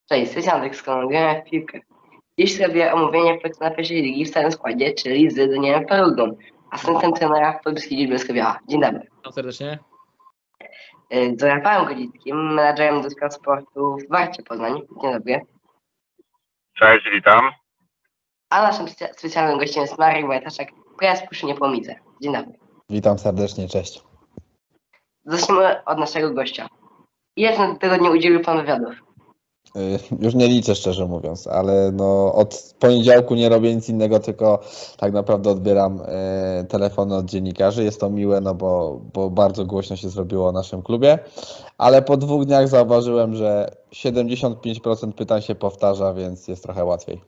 Cześć, Sycianek z kanału Gramy w Piłkę. Dziś zrobię omówienie wpływu na pierwszej ligi w starym składzie, czyli z Danielem Perugą, asystentem trenera w Polskiej Liczby Bielska-Biała. Dzień dobry. Witam serdecznie. Z Rafałem Godzickim, menadżerem do spraw sportu w Warcie Poznań. Dzień dobry. Cześć, witam. A naszym specjalnym gościem jest Marek Wojtaszek, prezes Puszczy Niepołomice. Dzień dobry. Witam serdecznie, cześć. Zacznijmy od naszego gościa. Ile w tygodniu udzielił Pan wywiadów? Już nie liczę, szczerze mówiąc, ale no od poniedziałku nie robię nic innego, tylko tak naprawdę odbieram telefony od dziennikarzy. Jest to miłe, no bo bardzo głośno się zrobiło o naszym klubie, ale po 2 dniach zauważyłem, że 75% pytań się powtarza, więc jest trochę łatwiej.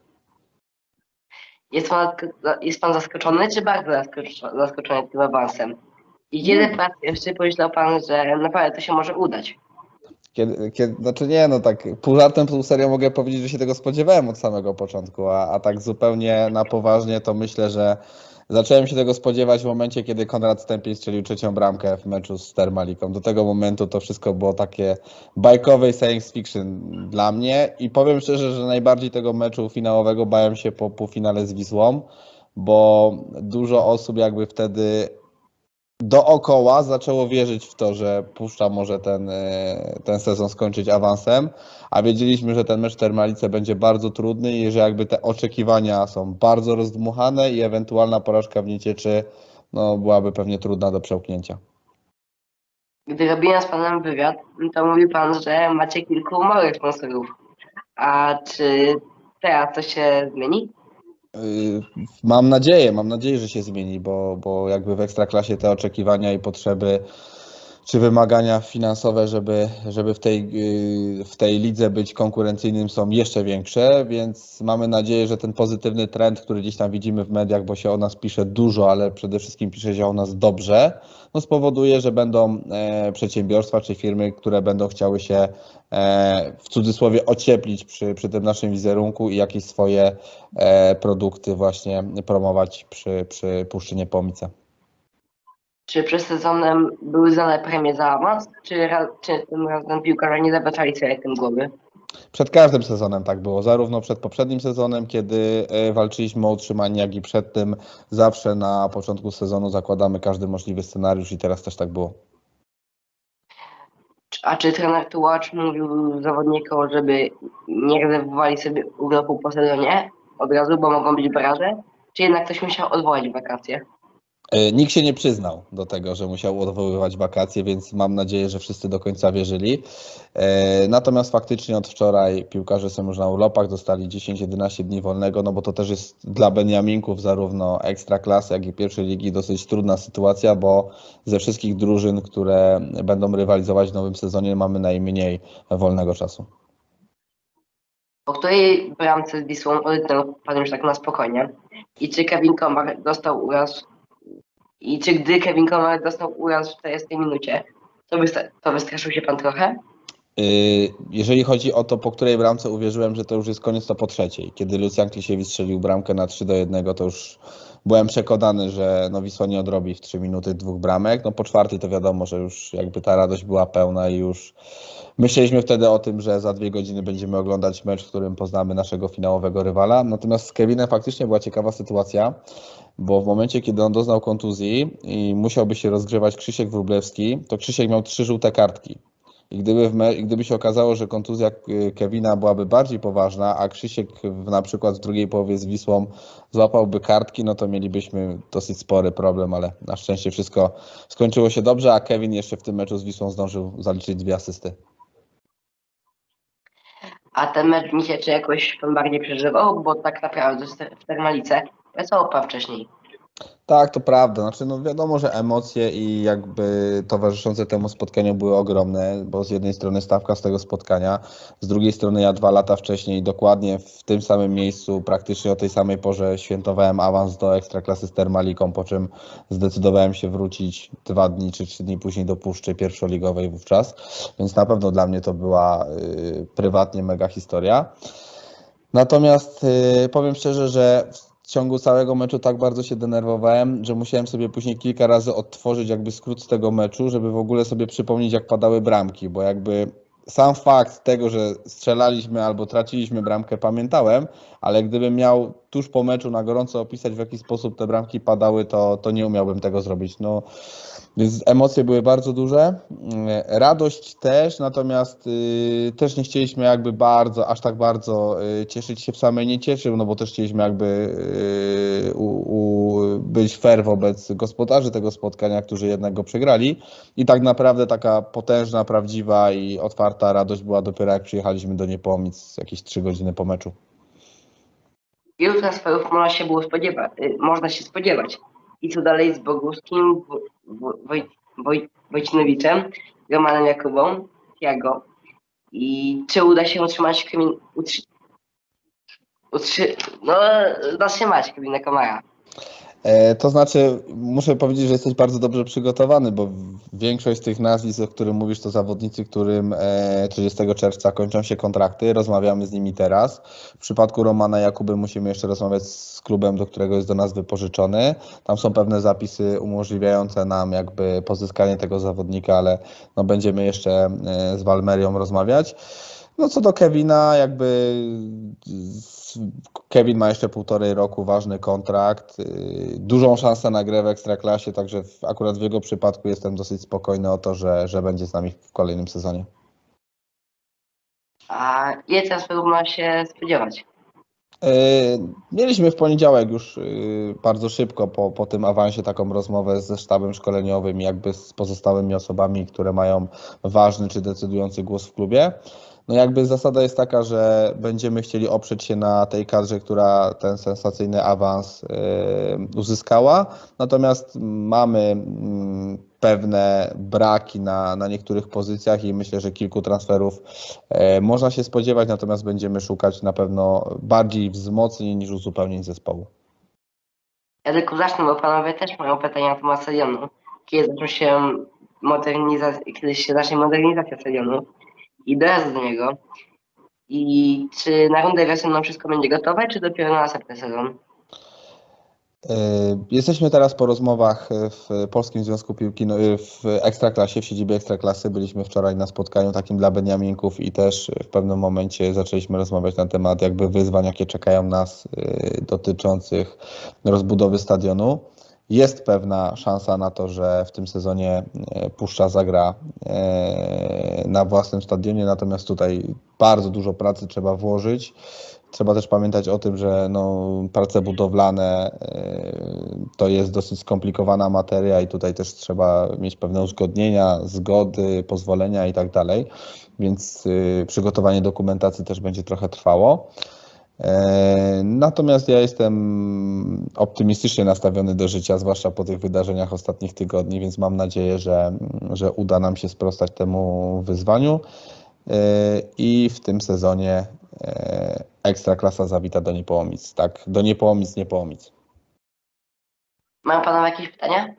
Jest pan zaskoczony, czy bardzo zaskoczony tym awansem? I kiedy raz jeszcze pomyślał Pan, że naprawdę to się może udać? Znaczy nie, no tak pół żartem, pół serio mogę powiedzieć, że się tego spodziewałem od samego początku, a tak zupełnie na poważnie to myślę, że zacząłem się tego spodziewać w momencie, kiedy Konrad Stępień strzelił 3. bramkę w meczu z Termaliką. Do tego momentu to wszystko było takie bajkowe i science fiction dla mnie i powiem szczerze, że najbardziej tego meczu finałowego bałem się po półfinale z Wisłą, bo dużo osób jakby wtedy dookoła zaczęło wierzyć w to, że Puszcza może ten sezon skończyć awansem, a wiedzieliśmy, że ten mecz w Termalice będzie bardzo trudny i że jakby te oczekiwania są bardzo rozdmuchane i ewentualna porażka w Niecieczy no, byłaby pewnie trudna do przełknięcia. Gdy robiłem z Panem wywiad, to mówił Pan, że macie kilku małych sponsorów. A czy teraz to się zmieni? Mam nadzieję, że się zmieni, bo jakby w Ekstraklasie te oczekiwania i potrzeby czy wymagania finansowe, żeby w tej lidze być konkurencyjnym są jeszcze większe, więc mamy nadzieję, że ten pozytywny trend, który gdzieś tam widzimy w mediach, bo się o nas pisze dużo, ale przede wszystkim pisze się o nas dobrze, no spowoduje, że będą przedsiębiorstwa czy firmy, które będą chciały się w cudzysłowie ocieplić przy tym naszym wizerunku i jakieś swoje produkty właśnie promować przy Puszczy Niepołomice. Czy przed sezonem były znane premie za awans, czy tym razem piłkarze nie zawracali sobie tym głowy? Przed każdym sezonem tak było, zarówno przed poprzednim sezonem, kiedy walczyliśmy o utrzymanie, jak i przed tym. Zawsze na początku sezonu zakładamy każdy możliwy scenariusz i teraz też tak było. A czy trener Tułacz mówił zawodnikom, żeby nie rezerwowali sobie urlopu po sezonie od razu, bo mogą być baraże? Czy jednak ktoś musiał odwołać wakacje? Nikt się nie przyznał do tego, że musiał odwoływać wakacje, więc mam nadzieję, że wszyscy do końca wierzyli. Natomiast faktycznie od wczoraj piłkarze są już na urlopach, dostali 10-11 dni wolnego, no bo to też jest dla beniaminków zarówno Ekstraklasy, jak i pierwszej ligi dosyć trudna sytuacja, bo ze wszystkich drużyn, które będą rywalizować w nowym sezonie, mamy najmniej wolnego czasu. Po której bramce z Wisłą odetchnął Pan już tak na spokojnie? I czy Kevin Komar dostał uraz? I czy gdy Kevin Komar dostał uraz w 40 minucie, to wystraszył się Pan trochę? Jeżeli chodzi o to, po której bramce uwierzyłem, że to już jest koniec, to po trzeciej. Kiedy Lucjan Klisiewicz strzelił bramkę na 3-1, to już byłem przekonany, że no Wisła nie odrobi w 3 minuty 2 bramek. No po czwartej to wiadomo, że już jakby ta radość była pełna i już myśleliśmy wtedy o tym, że za 2 godziny będziemy oglądać mecz, w którym poznamy naszego finałowego rywala. Natomiast z Kevinem faktycznie była ciekawa sytuacja, bo w momencie, kiedy on doznał kontuzji i musiałby się rozgrywać Krzysiek Wróblewski, to Krzysiek miał 3 żółte kartki. I gdyby się okazało, że kontuzja Kevina byłaby bardziej poważna, a Krzysiek na przykład w drugiej połowie z Wisłą złapałby kartki, no to mielibyśmy dosyć spory problem, ale na szczęście wszystko skończyło się dobrze, a Kevin jeszcze w tym meczu z Wisłą zdążył zaliczyć 2 asysty. A ten mecz mi się czy jakoś Pan bardziej przeżywał, bo tak naprawdę w Termalice wesoło Pan wcześniej. Tak, to prawda. Znaczy, no wiadomo, że emocje i jakby towarzyszące temu spotkaniu były ogromne, bo z jednej strony stawka z tego spotkania, z drugiej strony ja 2 lata wcześniej dokładnie w tym samym miejscu, praktycznie o tej samej porze świętowałem awans do Ekstraklasy z Termaliką, po czym zdecydowałem się wrócić 2 dni czy 3 dni później do Puszczy pierwszoligowej wówczas, więc na pewno dla mnie to była prywatnie mega historia. Natomiast powiem szczerze, że w ciągu całego meczu tak bardzo się denerwowałem, że musiałem sobie później kilka razy odtworzyć jakby skrót z tego meczu, żeby w ogóle sobie przypomnieć, jak padały bramki, bo jakby sam fakt tego, że strzelaliśmy albo traciliśmy bramkę, pamiętałem, ale gdybym miał tuż po meczu na gorąco opisać, w jaki sposób te bramki padały, to nie umiałbym tego zrobić. No, więc emocje były bardzo duże, radość też, natomiast też nie chcieliśmy jakby aż tak bardzo cieszyć się w samej nie cieszył, no bo też chcieliśmy jakby być fair wobec gospodarzy tego spotkania, którzy jednak go przegrali i tak naprawdę taka potężna, prawdziwa i otwarta radość była dopiero jak przyjechaliśmy do Niepołomic jakieś 3 godziny po meczu. Wielu transferów można się spodziewać. I co dalej z Boguskim, Wojcinowiczem, Romanem Jakubą, Tiago. I czy uda się zatrzymać Kevina Komara? To znaczy, muszę powiedzieć, że jesteś bardzo dobrze przygotowany, bo większość z tych nazwisk, o których mówisz, to zawodnicy, którym 30 czerwca kończą się kontrakty. Rozmawiamy z nimi teraz. W przypadku Romana Jakuby musimy jeszcze rozmawiać z klubem, do którego jest do nas wypożyczony. Tam są pewne zapisy umożliwiające nam jakby pozyskanie tego zawodnika, ale no będziemy jeszcze z Walmerią rozmawiać. No co do Kevina, jakby Kevin ma jeszcze 1,5 roku, ważny kontrakt, dużą szansę na grę w Ekstraklasie, także akurat w jego przypadku jestem dosyć spokojny o to, że będzie z nami w kolejnym sezonie. A ile transferów ma się spodziewać? Mieliśmy w poniedziałek już bardzo szybko po tym awansie taką rozmowę ze sztabem szkoleniowym, jakby z pozostałymi osobami, które mają ważny czy decydujący głos w klubie. No jakby zasada jest taka, że będziemy chcieli oprzeć się na tej kadrze, która ten sensacyjny awans uzyskała, natomiast mamy pewne braki na niektórych pozycjach i myślę, że kilku transferów można się spodziewać, natomiast będziemy szukać na pewno bardziej wzmocnień niż uzupełnień zespołu. Ja tylko zacznę, bo panowie też mają pytania na temat stadionu. Kiedy się zacznie modernizacja stadionu i dojazd do niego? I czy na rundę wiosenną wszystko będzie gotowe, czy dopiero na następny sezon? Jesteśmy teraz po rozmowach w Polskim Związku Piłki, w Ekstraklasie, w siedzibie Ekstraklasy. Byliśmy wczoraj na spotkaniu takim dla Beniaminków i też w pewnym momencie zaczęliśmy rozmawiać na temat jakby wyzwań, jakie czekają nas dotyczących rozbudowy stadionu. Jest pewna szansa na to, że w tym sezonie Puszcza zagra na własnym stadionie, natomiast tutaj bardzo dużo pracy trzeba włożyć. Trzeba też pamiętać o tym, że prace budowlane to jest dosyć skomplikowana materia i tutaj też trzeba mieć pewne uzgodnienia, zgody, pozwolenia i tak dalej, więc przygotowanie dokumentacji też będzie trochę trwało. Natomiast ja jestem optymistycznie nastawiony do życia, zwłaszcza po tych wydarzeniach ostatnich tygodni, więc mam nadzieję, że uda nam się sprostać temu wyzwaniu i w tym sezonie Ekstraklasa zawita do Niepołomic. Tak, do Niepołomic, Niepołomic. Mają panowie jakieś pytania?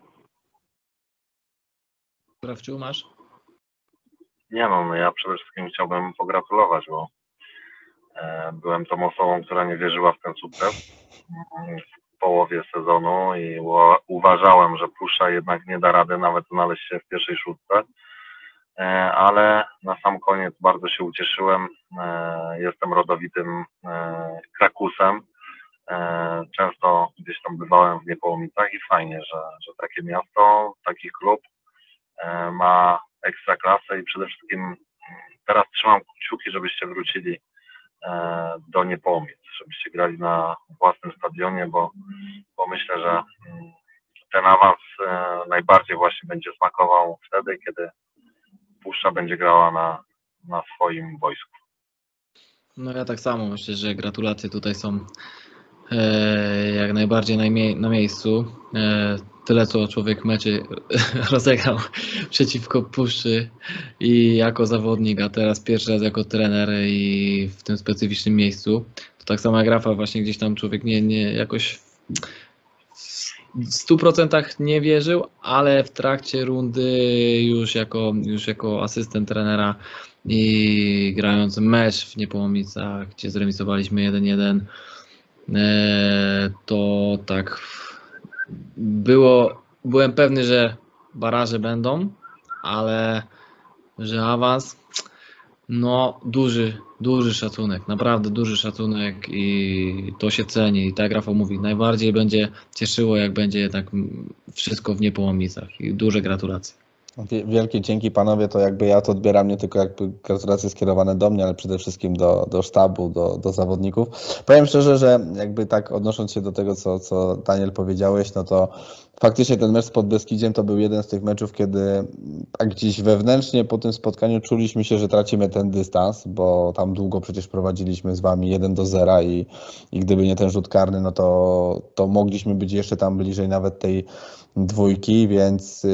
Krawciu, masz? Nie no, ja przede wszystkim chciałbym pogratulować, bo byłem tą osobą, która nie wierzyła w ten sukces w połowie sezonu i uważałem, że Puszcza jednak nie da rady nawet znaleźć się w pierwszej szóstce, ale na sam koniec bardzo się ucieszyłem. Jestem rodowitym Krakusem. Często gdzieś tam bywałem w Niepołomicach i fajnie, że takie miasto, taki klub ma Ekstraklasę i przede wszystkim teraz trzymam kciuki, żebyście wrócili do Niepołomic, żebyście grali na własnym stadionie, bo myślę, że ten awans najbardziej właśnie będzie smakował wtedy, kiedy Puszcza będzie grała na swoim boisku. No ja tak samo myślę, że gratulacje tutaj są jak najbardziej na miejscu. Tyle co człowiek meczy rozegrał przeciwko Puszczy i jako zawodnik, a teraz pierwszy raz jako trener i w tym specyficznym miejscu. To tak samo jak Rafał, właśnie gdzieś tam człowiek nie jakoś w 100% nie wierzył, ale w trakcie rundy już jako asystent trenera i grając mecz w Niepołomicach, gdzie zremisowaliśmy 1-1, to tak byłem pewny, że baraże będą, ale że awans No, duży szacunek, naprawdę duży szacunek i to się ceni. I tak jak Rafał mówi, najbardziej będzie cieszyło, jak będzie jednak wszystko w niepołomicach i duże gratulacje. Wielkie dzięki panowie, to jakby ja to odbieram nie tylko jakby gratulacje skierowane do mnie, ale przede wszystkim do sztabu, do zawodników. Powiem szczerze, że jakby tak odnosząc się do tego, co Daniel powiedziałeś, no to faktycznie ten mecz z Podbeskidziem to był jeden z tych meczów, kiedy tak gdzieś wewnętrznie po tym spotkaniu czuliśmy się, że tracimy ten dystans, bo tam długo przecież prowadziliśmy z wami 1-0 i gdyby nie ten rzut karny, no to mogliśmy być jeszcze tam bliżej nawet tej dwójki, więc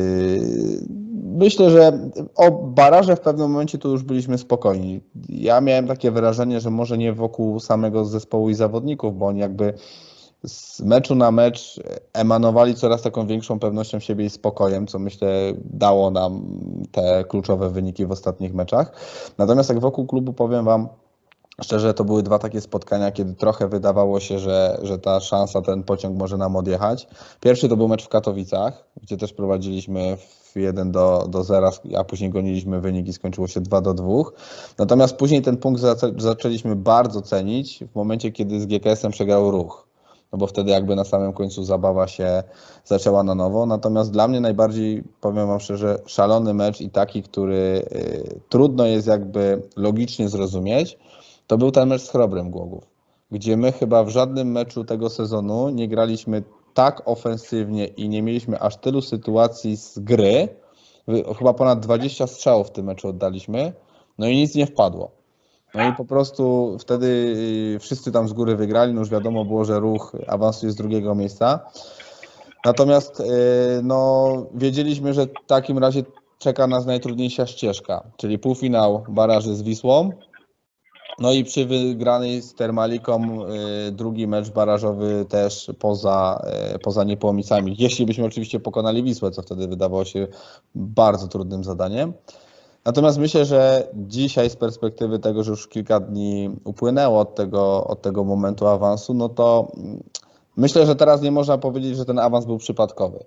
myślę, że o baraże w pewnym momencie tu już byliśmy spokojni. Ja miałem takie wrażenie, że może nie wokół samego zespołu i zawodników, bo oni jakby z meczu na mecz emanowali coraz taką większą pewnością siebie i spokojem, co myślę dało nam te kluczowe wyniki w ostatnich meczach. Natomiast jak wokół klubu powiem wam, szczerze, to były dwa takie spotkania, kiedy trochę wydawało się, że ta szansa, ten pociąg może nam odjechać. Pierwszy to był mecz w Katowicach, gdzie też prowadziliśmy 1-0, a później goniliśmy wynik i skończyło się 2-2. Natomiast później ten punkt zaczęliśmy bardzo cenić w momencie, kiedy z GKS-em przegrał Ruch. No bo wtedy jakby na samym końcu zabawa się zaczęła na nowo. Natomiast dla mnie najbardziej, powiem wam szczerze, szalony mecz i taki, który trudno jest jakby logicznie zrozumieć, to był ten mecz z Chrobrym Głogów, gdzie my chyba w żadnym meczu tego sezonu nie graliśmy tak ofensywnie i nie mieliśmy aż tylu sytuacji z gry. Chyba ponad 20 strzałów w tym meczu oddaliśmy, no i nic nie wpadło. No i po prostu wtedy wszyscy tam z góry wygrali, no już wiadomo było, że Ruch awansuje z drugiego miejsca. Natomiast no, wiedzieliśmy, że w takim razie czeka nas najtrudniejsza ścieżka, czyli półfinał baraży z Wisłą. No i przy wygranej z Termaliką drugi mecz barażowy też poza Niepołomicami. Jeśli byśmy oczywiście pokonali Wisłę, co wtedy wydawało się bardzo trudnym zadaniem. Natomiast myślę, że dzisiaj z perspektywy tego, że już kilka dni upłynęło od tego momentu awansu, no to myślę, że teraz nie można powiedzieć, że ten awans był przypadkowy.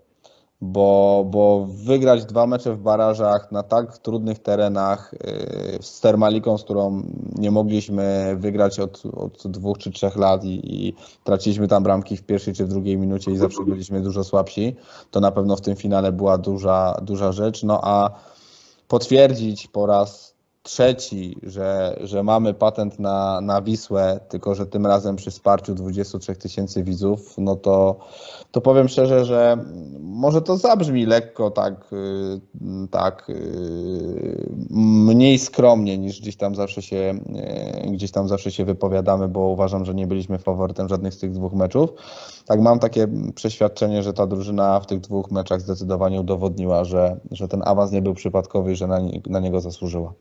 Bo wygrać 2 mecze w barażach na tak trudnych terenach z Termaliką, z którą nie mogliśmy wygrać od 2 czy 3 lat i traciliśmy tam bramki w pierwszej czy w drugiej minucie i zawsze byliśmy dużo słabsi, to na pewno w tym finale była duża rzecz. No a potwierdzić po raz trzeci, że mamy patent na Wisłę, tylko że tym razem przy wsparciu 23 000 widzów, no to powiem szczerze, że może to zabrzmi lekko tak mniej skromnie niż gdzieś tam zawsze się wypowiadamy, bo uważam, że nie byliśmy faworytem żadnych z tych 2 meczów. Tak mam takie przeświadczenie, że ta drużyna w tych 2 meczach zdecydowanie udowodniła, że ten awans nie był przypadkowy i że na niego zasłużyła.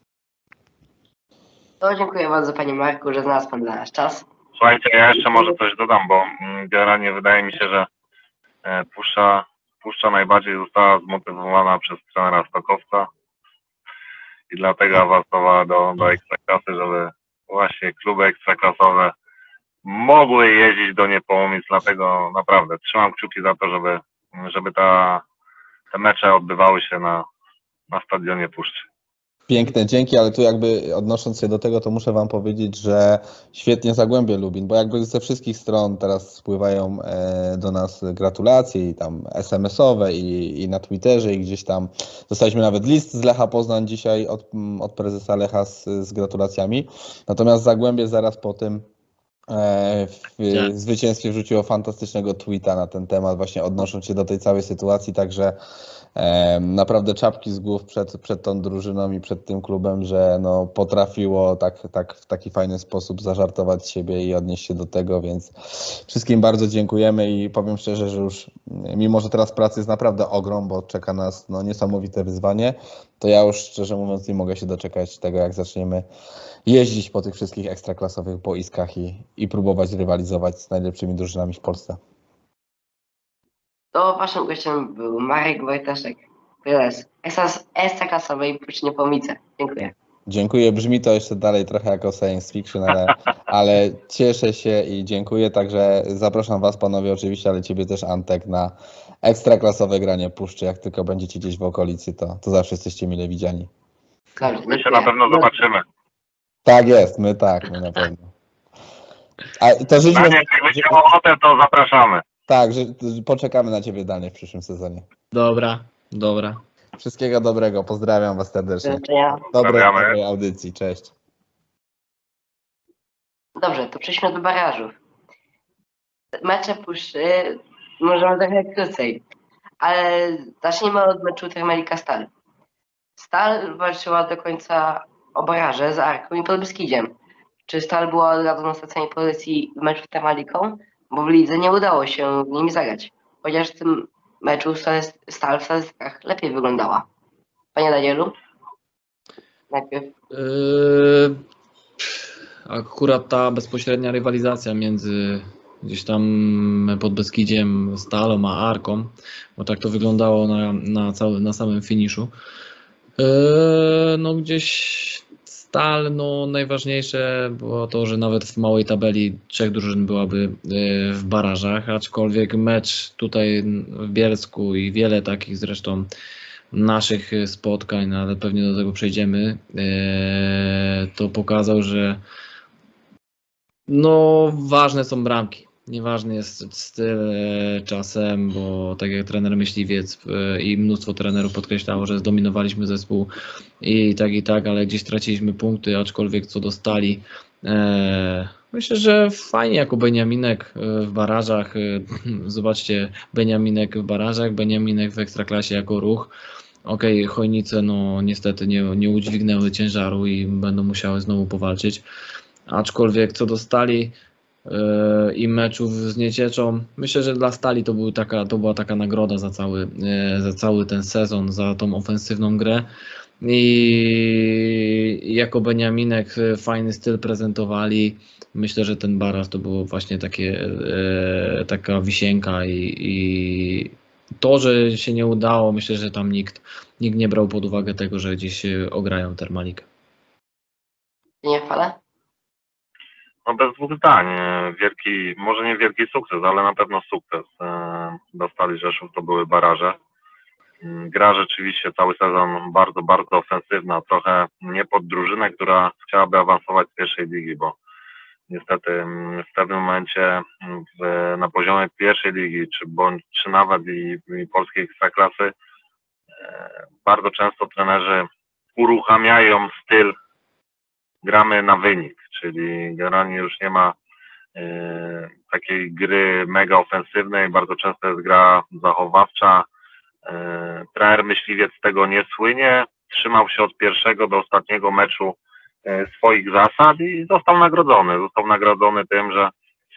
To dziękuję bardzo panie Marku, że znalazł pan dla nas czas. Słuchajcie, ja jeszcze może coś dodam, bo generalnie wydaje mi się, że Puszcza najbardziej została zmotywowana przez trenera Stokowca i dlatego awansowała do Ekstraklasy, żeby właśnie kluby ekstraklasowe mogły jeździć do Niepołomic, dlatego naprawdę trzymam kciuki za to, żeby te mecze odbywały się na stadionie Puszczy. Piękne, dzięki, ale tu jakby odnosząc się do tego, to muszę wam powiedzieć, że świetnie Zagłębie Lubin, bo jakby ze wszystkich stron teraz spływają do nas gratulacje i tam SMS-owe i na Twitterze i gdzieś tam dostaliśmy nawet list z Lecha Poznań dzisiaj od prezesa Lecha z gratulacjami. Natomiast Zagłębie zaraz po tym w zwycięstwie wrzuciło fantastycznego tweeta na ten temat, właśnie odnosząc się do tej całej sytuacji, także naprawdę czapki z głów przed tą drużyną i przed tym klubem, że no potrafiło tak w taki fajny sposób zażartować siebie i odnieść się do tego, więc wszystkim bardzo dziękujemy i powiem szczerze, że już mimo, że teraz pracy jest naprawdę ogrom, bo czeka nas no niesamowite wyzwanie, to ja już szczerze mówiąc nie mogę się doczekać tego, jak zaczniemy jeździć po tych wszystkich ekstraklasowych boiskach i próbować rywalizować z najlepszymi drużynami w Polsce. To waszym gościem był Marek Wojtaszek, prezes ekstraklasowej Puszczy Niepołomice. Dziękuję. Dziękuję, brzmi to jeszcze dalej trochę jako science fiction, ale cieszę się i dziękuję, także zapraszam was panowie oczywiście, ale ciebie też Antek na ekstraklasowe granie Puszczy, jak tylko będziecie gdzieś w okolicy, to zawsze jesteście mile widziani. Dobrze, My się dziękuję. na pewno zobaczymy. Tak jest, my na pewno. A to życzmy, Daniel, jak będzie ochotę, to zapraszamy. tak, że poczekamy na ciebie, Daniel, w przyszłym sezonie. Dobra, dobra. Wszystkiego dobrego, pozdrawiam was serdecznie. Do widzenia. Dobrej audycji, cześć. Dobrze, to przejdźmy do barażów. Mecze puszczy możemy trochę krócej, ale zacznijmy od meczu Termalika Stal. Stal walczyła do końca o baraże z Arką i Podbeskidziem. Czy Stal była od razu na straconej pozycji w meczu z Termaliką? Bo w lidze nie udało się z nimi zagrać. Chociaż w tym meczu Stal w statystykach lepiej wyglądała. Panie Danielu? Najpierw. Akurat ta bezpośrednia rywalizacja między gdzieś tam Podbeskidziem, Stalą a Arką, bo tak to wyglądało na samym finiszu. No gdzieś Stal, no najważniejsze było to, że nawet w małej tabeli 3 drużyn byłaby w barażach, aczkolwiek mecz tutaj w Bielsku i wiele takich zresztą naszych spotkań, no ale pewnie do tego przejdziemy, to pokazał, że no ważne są bramki. Nieważny jest styl czasem, bo tak jak trener Myśliwiec i mnóstwo trenerów podkreślało, że zdominowaliśmy zespół i tak, ale gdzieś traciliśmy punkty, aczkolwiek co dostali. Myślę, że fajnie jako Beniaminek w barażach. Zobaczcie, Beniaminek w barażach, Beniaminek w Ekstraklasie jako Ruch. Okej, Chojnice no niestety nie udźwignęły ciężaru i będą musiały znowu powalczyć. Aczkolwiek co dostali i meczów z Niecieczą, myślę, że dla Stali to była taka nagroda za cały ten sezon, za tą ofensywną grę. I jako Beniaminek fajny styl prezentowali. Myślę, że ten baraż to było właśnie taka wisienka i to, że się nie udało, myślę, że tam nikt nie brał pod uwagę tego, że gdzieś ograją Termalikę. Nie chwalę? No bez dwóch zdań. Może nie wielki sukces, ale na pewno sukces. Dostali Rzeszów, to były baraże. Gra rzeczywiście cały sezon bardzo, bardzo ofensywna. Trochę nie pod drużynę, która chciałaby awansować z pierwszej ligi, bo niestety w pewnym momencie na poziomie pierwszej ligi, czy nawet i polskiej ekstraklasy bardzo często trenerzy uruchamiają styl gramy na wynik, czyli generalnie już nie ma takiej gry mega ofensywnej, bardzo często jest gra zachowawcza. Trener Myśliwiec z tego nie słynie, trzymał się od pierwszego do ostatniego meczu swoich zasad i został nagrodzony. Został nagrodzony tym, że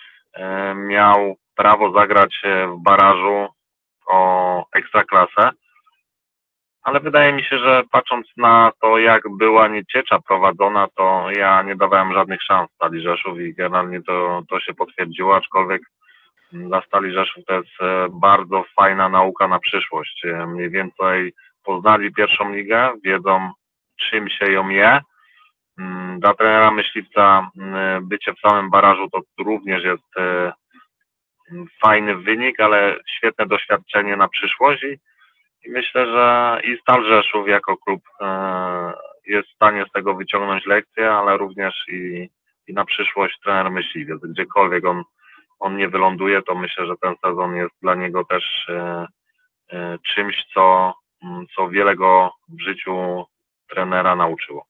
miał prawo zagrać w barażu o Ekstraklasę. Ale wydaje mi się, że patrząc na to, jak była Nieciecza prowadzona, to ja nie dawałem żadnych szans Stali Rzeszów i generalnie to się potwierdziło, aczkolwiek dla Stali Rzeszów to jest bardzo fajna nauka na przyszłość. Mniej więcej poznali pierwszą ligę, wiedzą czym się ją je. Dla trenera Myśliwca bycie w samym barażu to również jest fajny wynik, ale świetne doświadczenie na przyszłość i myślę, że i Stal Rzeszów jako klub jest w stanie z tego wyciągnąć lekcję, ale również i na przyszłość trener Myśliwiec. Gdziekolwiek on nie wyląduje, to myślę, że ten sezon jest dla niego też czymś, co wiele go w życiu trenera nauczyło.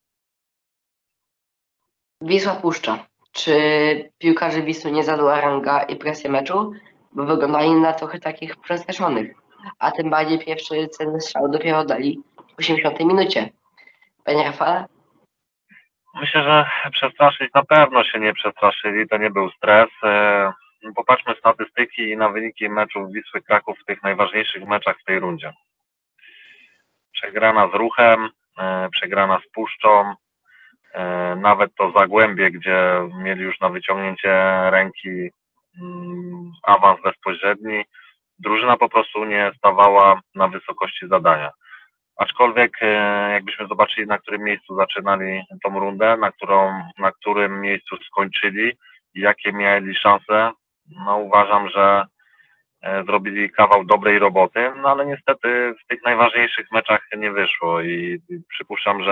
Wisła Puszcza. Czy piłkarze Wisły nie zadała ranga i presję meczu? Bo wyglądali na trochę takich przestraszonych. A tym bardziej pierwszy cenny strzał dopiero dali w 80 minucie. Panie Rafale? Myślę, że przestraszyć na pewno się nie przestraszyli, to nie był stres. Popatrzmy statystyki i na wyniki meczów Wisły Kraków w tych najważniejszych meczach w tej rundzie. Przegrana z Ruchem, przegrana z Puszczą, nawet to Zagłębie, gdzie mieli już na wyciągnięcie ręki awans bezpośredni. Drużyna po prostu nie stawała na wysokości zadania. Aczkolwiek jakbyśmy zobaczyli, na którym miejscu zaczynali tą rundę, na którym miejscu skończyli i jakie mieli szanse, no uważam, że zrobili kawał dobrej roboty, no ale niestety w tych najważniejszych meczach nie wyszło i przypuszczam, że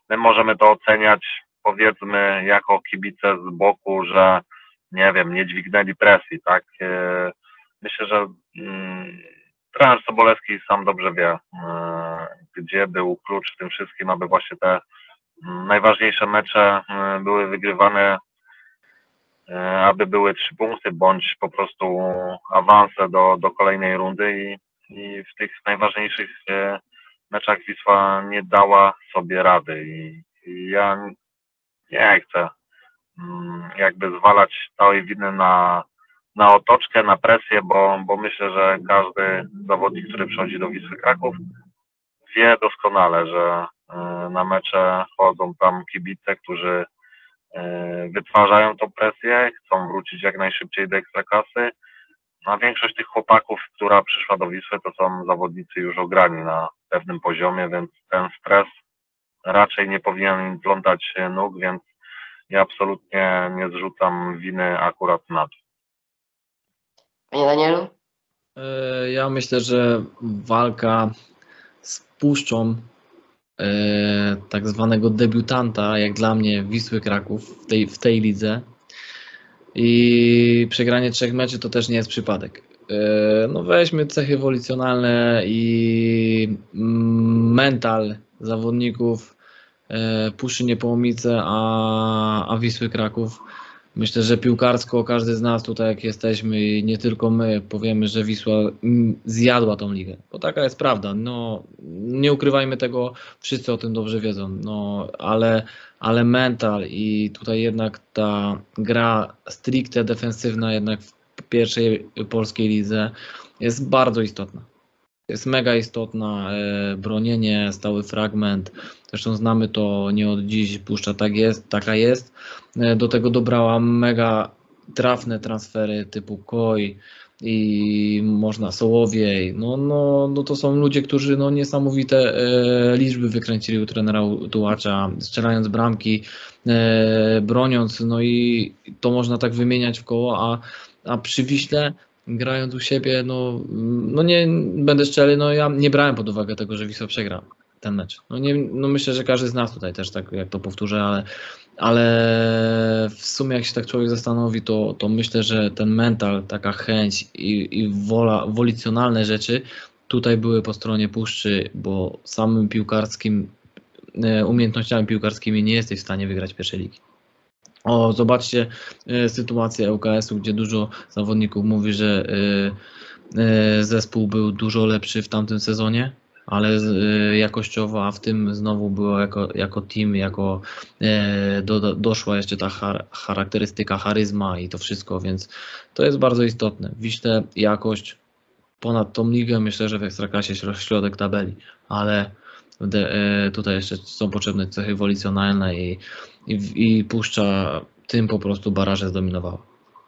my możemy to oceniać, powiedzmy, jako kibice z boku, że nie wiem, nie dźwignęli presji, tak? Myślę, że trener Sobolewski sam dobrze wie, gdzie był klucz w tym wszystkim, aby właśnie te najważniejsze mecze były wygrywane, aby były 3 punkty, bądź po prostu awanse do kolejnej rundy i w tych najważniejszych meczach Wisła nie dała sobie rady i ja nie chcę jakby zwalać całej winy na otoczkę, na presję, bo myślę, że każdy zawodnik, który przychodzi do Wisły Kraków, wie doskonale, że na mecze chodzą tam kibice, którzy wytwarzają tą presję, chcą wrócić jak najszybciej do Ekstraklasy. A większość tych chłopaków, która przyszła do Wisły, to są zawodnicy już ograni na pewnym poziomie, więc ten stres raczej nie powinien im plątać nóg, więc ja absolutnie nie zrzucam winy akurat na to. Panie Danielu? Ja myślę, że walka z Puszczą, tak zwanego debiutanta, jak dla mnie Wisły Kraków w tej lidze, i przegranie 3 meczy to też nie jest przypadek. No weźmy cechy ewolucjonalne i mental zawodników Puszczy Niepołomice, a Wisły Kraków. Myślę, że piłkarsko każdy z nas tutaj, jak jesteśmy, i nie tylko my, powiemy, że Wisła zjadła tą ligę, bo taka jest prawda. No, nie ukrywajmy tego, wszyscy o tym dobrze wiedzą, no, ale mental i tutaj jednak ta gra stricte defensywna jednak w pierwszej polskiej lidze jest bardzo istotna. Jest mega istotna, bronienie, stały fragment, zresztą znamy to nie od dziś, Puszcza taka jest. Do tego dobrała mega trafne transfery typu Koi i można Sołowiej. No to są ludzie, którzy no niesamowite liczby wykręcili u trenera Tułacza, strzelając bramki, broniąc, no i to można tak wymieniać w koło, a przy Wiśle grając u siebie, no nie będę szczery, no ja nie brałem pod uwagę tego, że Wisła przegra ten mecz. No myślę, że każdy z nas tutaj też tak jak to powtórzę, ale w sumie jak się tak człowiek zastanowi, to myślę, że ten mental, taka chęć i wola, wolicjonalne rzeczy tutaj były po stronie Puszczy, bo samym piłkarskim, umiejętnościami piłkarskimi nie jesteś w stanie wygrać pierwszej ligi. Zobaczcie sytuację ŁKS-u, gdzie dużo zawodników mówi, że zespół był dużo lepszy w tamtym sezonie, ale jakościowo, a w tym znowu było jako team, doszła jeszcze ta charakterystyka, charyzma i to wszystko, więc to jest bardzo istotne. W Wiśle jakość ponad tą ligę, myślę, że w Ekstraklasie środek tabeli, ale tutaj jeszcze są potrzebne cechy ewolucjonalne i Puszcza tym po prostu baraże zdominowała.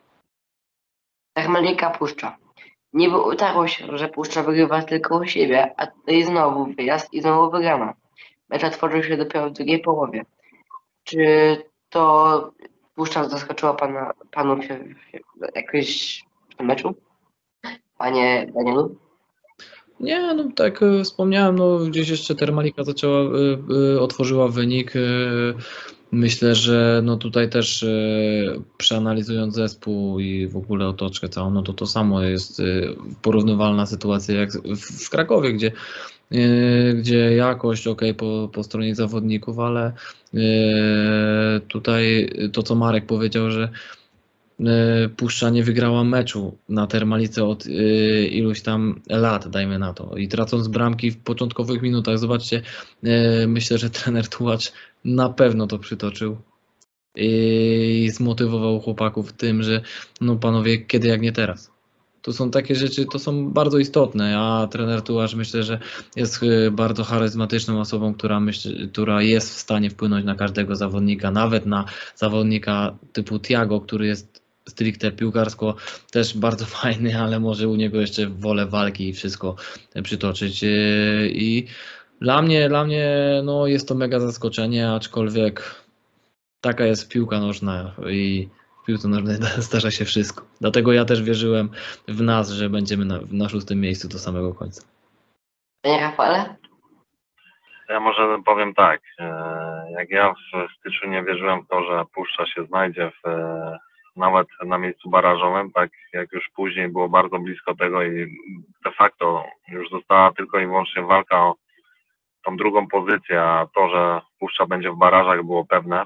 Termalika Puszcza. Niby utarło się, że Puszcza wygrywa tylko u siebie, a tutaj znowu wyjazd i znowu wygrana. Mecz otworzył się dopiero w drugiej połowie. Czy to Puszcza zaskoczyła panów jakoś w tym meczu? Panie Danielu? Nie, no tak wspomniałem, no gdzieś jeszcze Termalika otworzyła wynik. Myślę, że no tutaj też przeanalizując zespół i w ogóle otoczkę całą, no to samo jest porównywalna sytuacja jak w Krakowie, gdzie jakość po stronie zawodników, ale tutaj to co Marek powiedział, że Puszcza nie wygrała meczu na Termalice od iluś tam lat, dajmy na to. I tracąc bramki w początkowych minutach, zobaczcie, myślę, że trener Tułacz na pewno to przytoczył i zmotywował chłopaków tym, że no panowie, kiedy jak nie teraz. To są takie rzeczy, to są bardzo istotne, a trener Tułacz myślę, że jest bardzo charyzmatyczną osobą, która jest w stanie wpłynąć na każdego zawodnika, nawet na zawodnika typu Thiago, który jest stricte piłkarsko też bardzo fajny, ale może u niego jeszcze wolę walki i wszystko przytoczyć. I dla mnie no, jest to mega zaskoczenie, aczkolwiek taka jest piłka nożna i w piłce nożnej zdarza się wszystko. Dlatego ja też wierzyłem w nas, że będziemy na 6. miejscu do samego końca. Panie Rafale? Ja może powiem tak, jak ja w styczniu nie wierzyłem w to, że Puszcza się znajdzie nawet na miejscu barażowym, tak jak już później było bardzo blisko tego i de facto już została tylko i wyłącznie walka o tą drugą pozycję, a to, że Puszcza będzie w barażach było pewne,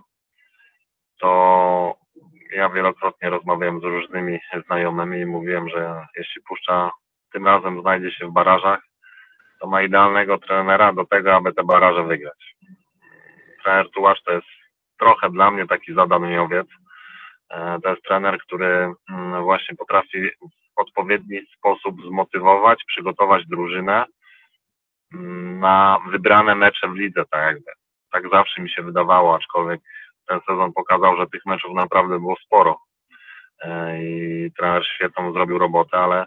to ja wielokrotnie rozmawiałem z różnymi znajomymi i mówiłem, że jeśli Puszcza tym razem znajdzie się w barażach, to ma idealnego trenera do tego, aby te baraże wygrać. Trener Tułacz to jest trochę dla mnie taki zadaniowiec. To jest trener, który właśnie potrafi w odpowiedni sposób zmotywować, przygotować drużynę na wybrane mecze w lidze, tak jakby. Tak zawsze mi się wydawało, aczkolwiek ten sezon pokazał, że tych meczów naprawdę było sporo i trener świetną zrobił robotę, ale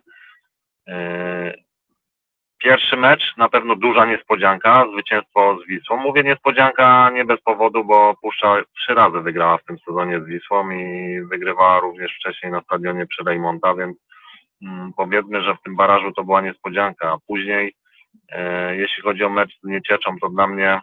pierwszy mecz na pewno duża niespodzianka, zwycięstwo z Wisłą. Mówię niespodzianka nie bez powodu, bo Puszcza 3 razy wygrała w tym sezonie z Wisłą i wygrywała również wcześniej na stadionie przy Rejmonta, więc powiedzmy, że w tym barażu to była niespodzianka. A później, jeśli chodzi o mecz z Niecieczą, to dla mnie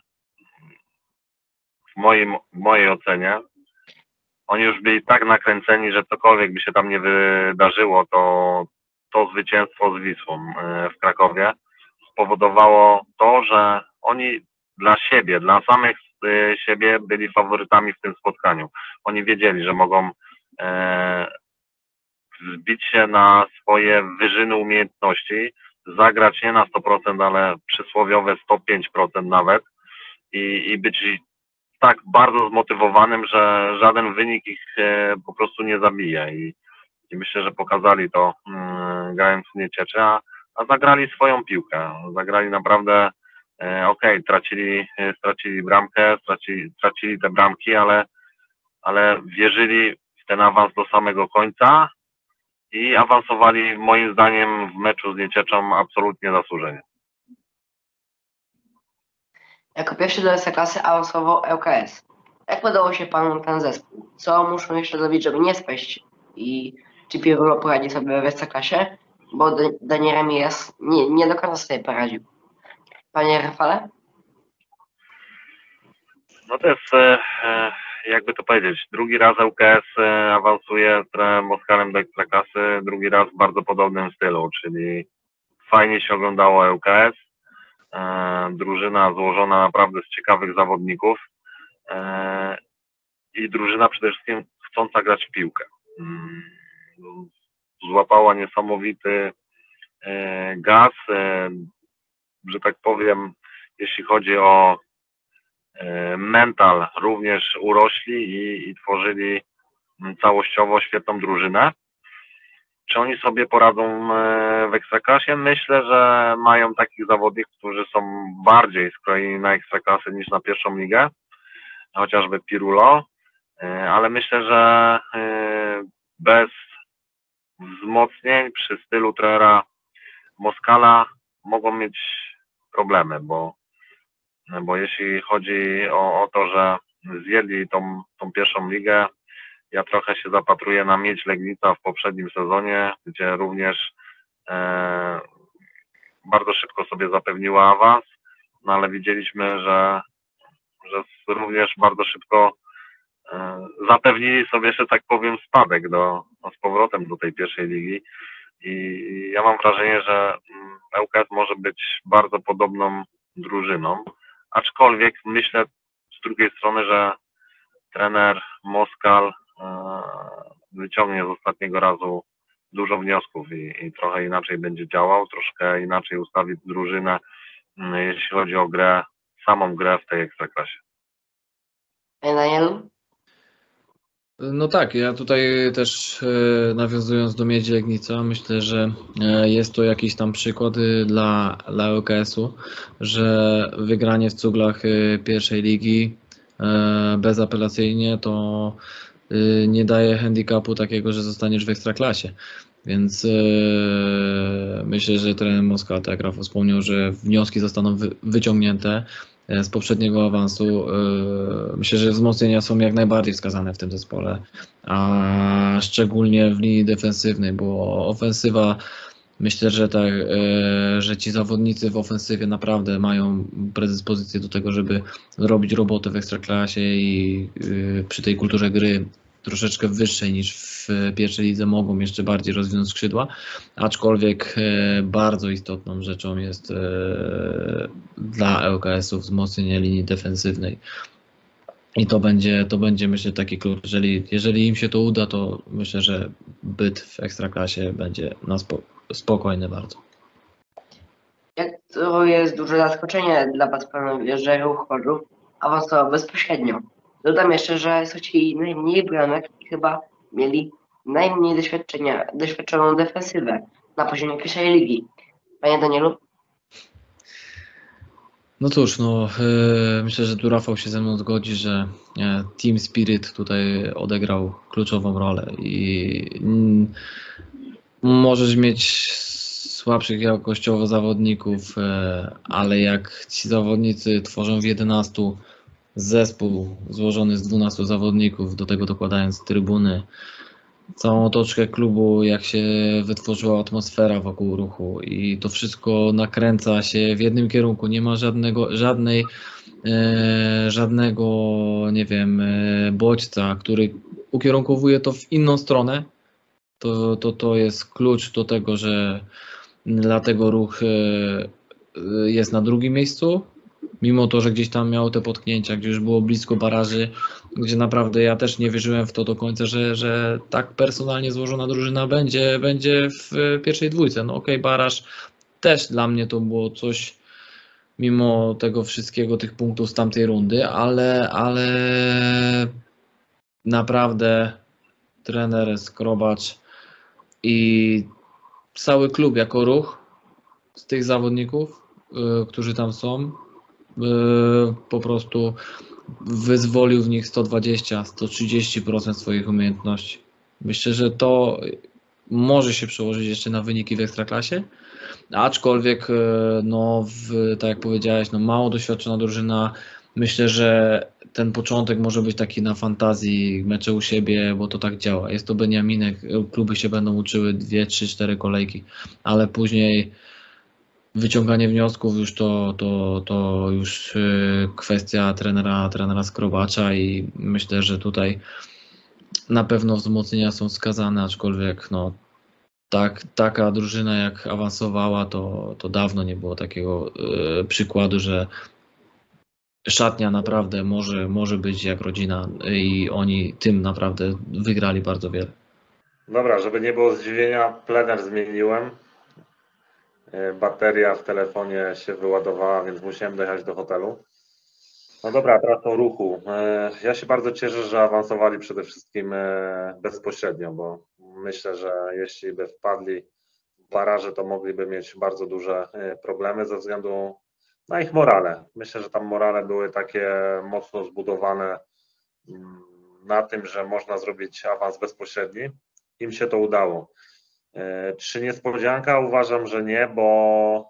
w mojej ocenie oni już byli tak nakręceni, że cokolwiek by się tam nie wydarzyło, to zwycięstwo z Wisłą w Krakowie spowodowało to, że oni dla siebie, dla samych siebie byli faworytami w tym spotkaniu. Oni wiedzieli, że mogą wzbić się na swoje wyżyny umiejętności, zagrać nie na 100%, ale przysłowiowe 105% nawet i być tak bardzo zmotywowanym, że żaden wynik ich po prostu nie zabije i myślę, że pokazali to grając w Niecieczy, a zagrali swoją piłkę. Zagrali naprawdę stracili bramkę, stracili te bramki, ale wierzyli w ten awans do samego końca i awansowali moim zdaniem w meczu z Niecieczą absolutnie zasłużenie. Jako pierwszy do Ekstraklasy awansował ŁKS. Jak podobał się Panu ten zespół? Co muszą jeszcze zrobić, żeby nie spaść? I czy Pirulo poradzi sobie w Ekstraklasie? Bo Daniel Ramirez nie do końca sobie poradził. Panie Rafale? No to jest, jakby to powiedzieć, drugi raz ŁKS awansuje z trenerem Moskalem do Ekstraklasy, drugi raz w bardzo podobnym stylu, czyli fajnie się oglądało ŁKS. Drużyna złożona naprawdę z ciekawych zawodników i drużyna przede wszystkim chcąca grać w piłkę. Złapała niesamowity gaz, że tak powiem, jeśli chodzi o mental, również urośli i tworzyli całościowo świetną drużynę. Czy oni sobie poradzą w Ekstraklasie? Myślę, że mają takich zawodników, którzy są bardziej skrojeni na Ekstraklasę niż na pierwszą ligę, chociażby Pirulo, ale myślę, że bez wzmocnień przy stylu trenera Moskala mogą mieć problemy, bo jeśli chodzi o to, że zjedli tą pierwszą ligę, ja trochę się zapatruję na Miedź Legnica w poprzednim sezonie, gdzie również bardzo szybko sobie zapewniła awans, no ale widzieliśmy, że również bardzo szybko zapewnili sobie, że tak powiem, spadek z powrotem do tej pierwszej ligi i ja mam wrażenie, że ŁKS może być bardzo podobną drużyną, aczkolwiek myślę z drugiej strony, że trener Moskal wyciągnie z ostatniego razu dużo wniosków i trochę inaczej będzie działał, troszkę inaczej ustawi drużynę, jeśli chodzi o grę, samą grę w tej Ekstraklasie. Panie Danielu? No tak, ja tutaj też nawiązując do Miedzi Legnica, myślę, że jest to jakiś tam przykład dla ŁKS-u, że wygranie w cuglach pierwszej ligi bezapelacyjnie to nie daje handicapu takiego, że zostaniesz w Ekstraklasie. Więc myślę, że trener Moskal, tak jak Rafał wspomniał, że wnioski zostaną wyciągnięte z poprzedniego awansu. Myślę, że wzmocnienia są jak najbardziej wskazane w tym zespole, a szczególnie w linii defensywnej, bo ofensywa Myślę, że tak, że ci zawodnicy w ofensywie naprawdę mają predyspozycję do tego, żeby robić robotę w Ekstraklasie i przy tej kulturze gry troszeczkę wyższej niż w pierwszej lidze mogą jeszcze bardziej rozwinąć skrzydła, aczkolwiek bardzo istotną rzeczą jest dla ŁKS-u wzmocnienie linii defensywnej. I to będzie myślę taki klucz. Jeżeli im się to uda, to myślę, że byt w Ekstraklasie będzie na spokojny bardzo. Jak to jest duże zaskoczenie dla Was, panowie, że Ruch Chorzów awansował bezpośrednio. Dodam jeszcze, że stracili najmniej bramek i chyba mieli najmniej doświadczoną defensywę na poziomie pierwszej ligi. Panie Danielu? No cóż, myślę, że tu Rafał się ze mną zgodzi, że Team Spirit tutaj odegrał kluczową rolę i możesz mieć słabszych jakościowo zawodników, ale jak ci zawodnicy tworzą w 11 zespół złożony z 12 zawodników, do tego dokładając trybuny, całą otoczkę klubu, jak się wytworzyła atmosfera wokół Ruchu i to wszystko nakręca się w jednym kierunku, nie ma żadnego, nie wiem, bodźca, który ukierunkowuje to w inną stronę, to jest klucz do tego, że dlatego Ruch jest na drugim miejscu, mimo to, że gdzieś tam miał te potknięcia, gdzie już było blisko baraży, gdzie naprawdę ja też nie wierzyłem w to do końca, że tak personalnie złożona drużyna będzie w pierwszej dwójce. No okej, baraż też dla mnie to było coś, mimo tego wszystkiego, tych punktów z tamtej rundy, ale naprawdę trener Skrobacz i cały klub jako Ruch z tych zawodników, którzy tam są, po prostu wyzwolił w nich 120-130% swoich umiejętności. Myślę, że to może się przełożyć jeszcze na wyniki w Ekstraklasie, aczkolwiek tak jak powiedziałeś, mało doświadczona drużyna. Myślę, że ten początek może być taki na fantazji, mecze u siebie, bo to tak działa. Jest to beniaminek, kluby się będą uczyły 2, 3, 4 kolejki, ale później wyciąganie wniosków już to już kwestia trenera Skrobacza i myślę, że tutaj na pewno wzmocnienia są wskazane, aczkolwiek taka drużyna jak awansowała, to dawno nie było takiego przykładu, że szatnia naprawdę może być jak rodzina i oni tym naprawdę wygrali bardzo wiele. Dobra, żeby nie było zdziwienia, plener zmieniłem. Bateria w telefonie się wyładowała, więc musiałem dojechać do hotelu. No dobra, teraz o Ruchu. Ja się bardzo cieszę, że awansowali przede wszystkim bezpośrednio, bo myślę, że jeśli by wpadli w baraże, to mogliby mieć bardzo duże problemy ze względu na ich morale. Myślę, że tam morale były takie mocno zbudowane na tym, że można zrobić awans bezpośredni. Im się to udało. Czy niespodzianka? Uważam, że nie, bo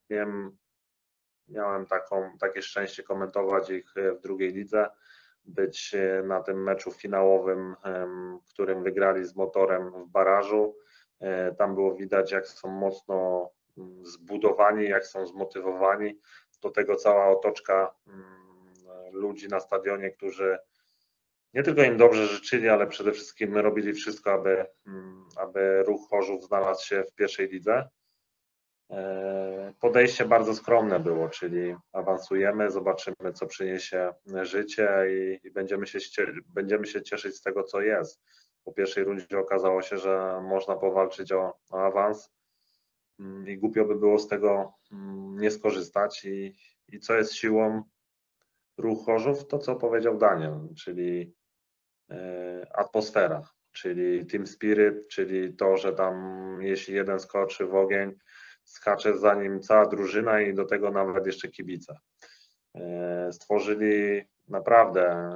miałem takie szczęście komentować ich w drugiej lidze, być na tym meczu finałowym, którym wygrali z Motorem w barażu. Tam było widać, jak są mocno zbudowani, jak są zmotywowani. Do tego cała otoczka ludzi na stadionie, którzy nie tylko im dobrze życzyli, ale przede wszystkim robili wszystko, aby Ruch Chorzów znalazł się w pierwszej lidze. Podejście bardzo skromne było, czyli awansujemy, zobaczymy, co przyniesie życie i będziemy się cieszyć z tego, co jest. Po pierwszej rundzie okazało się, że można powalczyć o awans i głupio by było z tego nie skorzystać. I co jest siłą Ruch Chorzów? To, co powiedział Daniel, czyli atmosfera, czyli team spirit, czyli to, że tam jeśli jeden skoczy w ogień, skacze za nim cała drużyna i do tego nawet jeszcze kibice. Stworzyli naprawdę,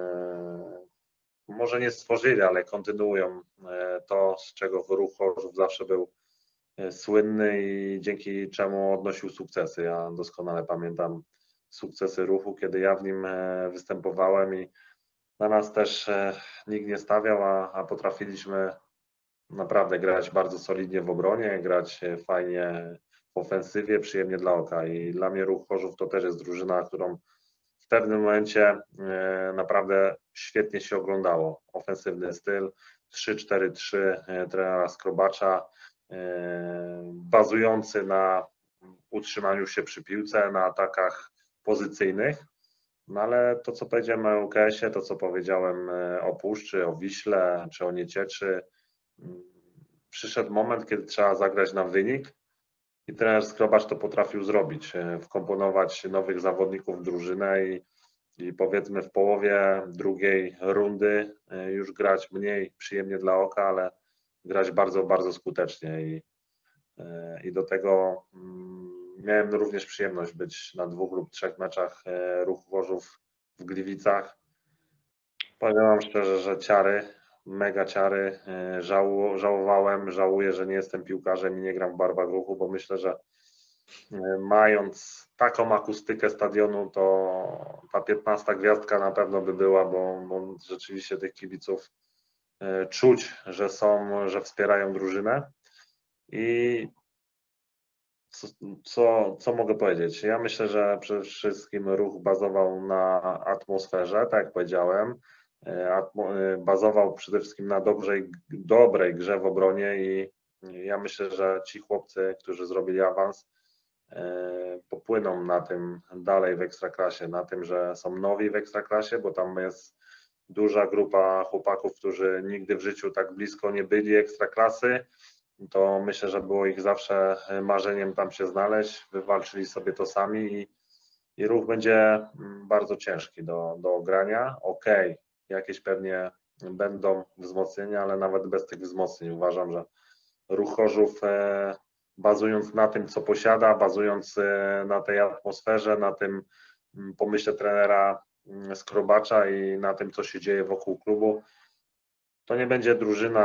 może nie stworzyli, ale kontynuują to, z czego Ruch Chorzów zawsze był słynny i dzięki czemu odnosił sukcesy. Ja doskonale pamiętam sukcesy Ruchu, kiedy ja w nim występowałem i na nas też nikt nie stawiał, a potrafiliśmy naprawdę grać bardzo solidnie w obronie, grać fajnie w ofensywie, przyjemnie dla oka. I dla mnie Ruch Chorzów to też jest drużyna, którą w pewnym momencie naprawdę świetnie się oglądało. Ofensywny styl 3-4-3 trenera Skrobacza, bazujący na utrzymaniu się przy piłce, na atakach pozycyjnych. No ale to, co powiedziałem o UKS-ie, to, co powiedziałem o Puszczy, o Wiśle czy o Niecieczy, przyszedł moment, kiedy trzeba zagrać na wynik i trener Skrobacz to potrafił zrobić, wkomponować nowych zawodników w drużynę i powiedzmy w połowie drugiej rundy już grać mniej przyjemnie dla oka, ale grać bardzo, bardzo skutecznie i do tego miałem również przyjemność być na 2 lub 3 meczach Ruchu Chorzów w Gliwicach. Powiem wam szczerze, że ciary, mega ciary, żałuję, że nie jestem piłkarzem i nie gram w barwach Ruchu, bo myślę, że mając taką akustykę stadionu, to ta 15 gwiazdka na pewno by była, bo rzeczywiście tych kibiców czuć, że wspierają drużynę. I co mogę powiedzieć? Ja myślę, że przede wszystkim Ruch bazował na atmosferze, tak jak powiedziałem. Bazował przede wszystkim na dobrej grze w obronie i ja myślę, że ci chłopcy, którzy zrobili awans, popłyną na tym dalej w Ekstraklasie, na tym, że są nowi w Ekstraklasie, bo tam jest duża grupa chłopaków, którzy nigdy w życiu tak blisko nie byli Ekstraklasy. To myślę, że było ich zawsze marzeniem tam się znaleźć, wywalczyli sobie to sami i Ruch będzie bardzo ciężki do ogrania. Okej, jakieś pewnie będą wzmocnienia, ale nawet bez tych wzmocnień uważam, że Ruch Chorzów, bazując na tym, co posiada, bazując na tej atmosferze, na tym pomyśle trenera Skrobacza i na tym, co się dzieje wokół klubu, to nie będzie drużyna,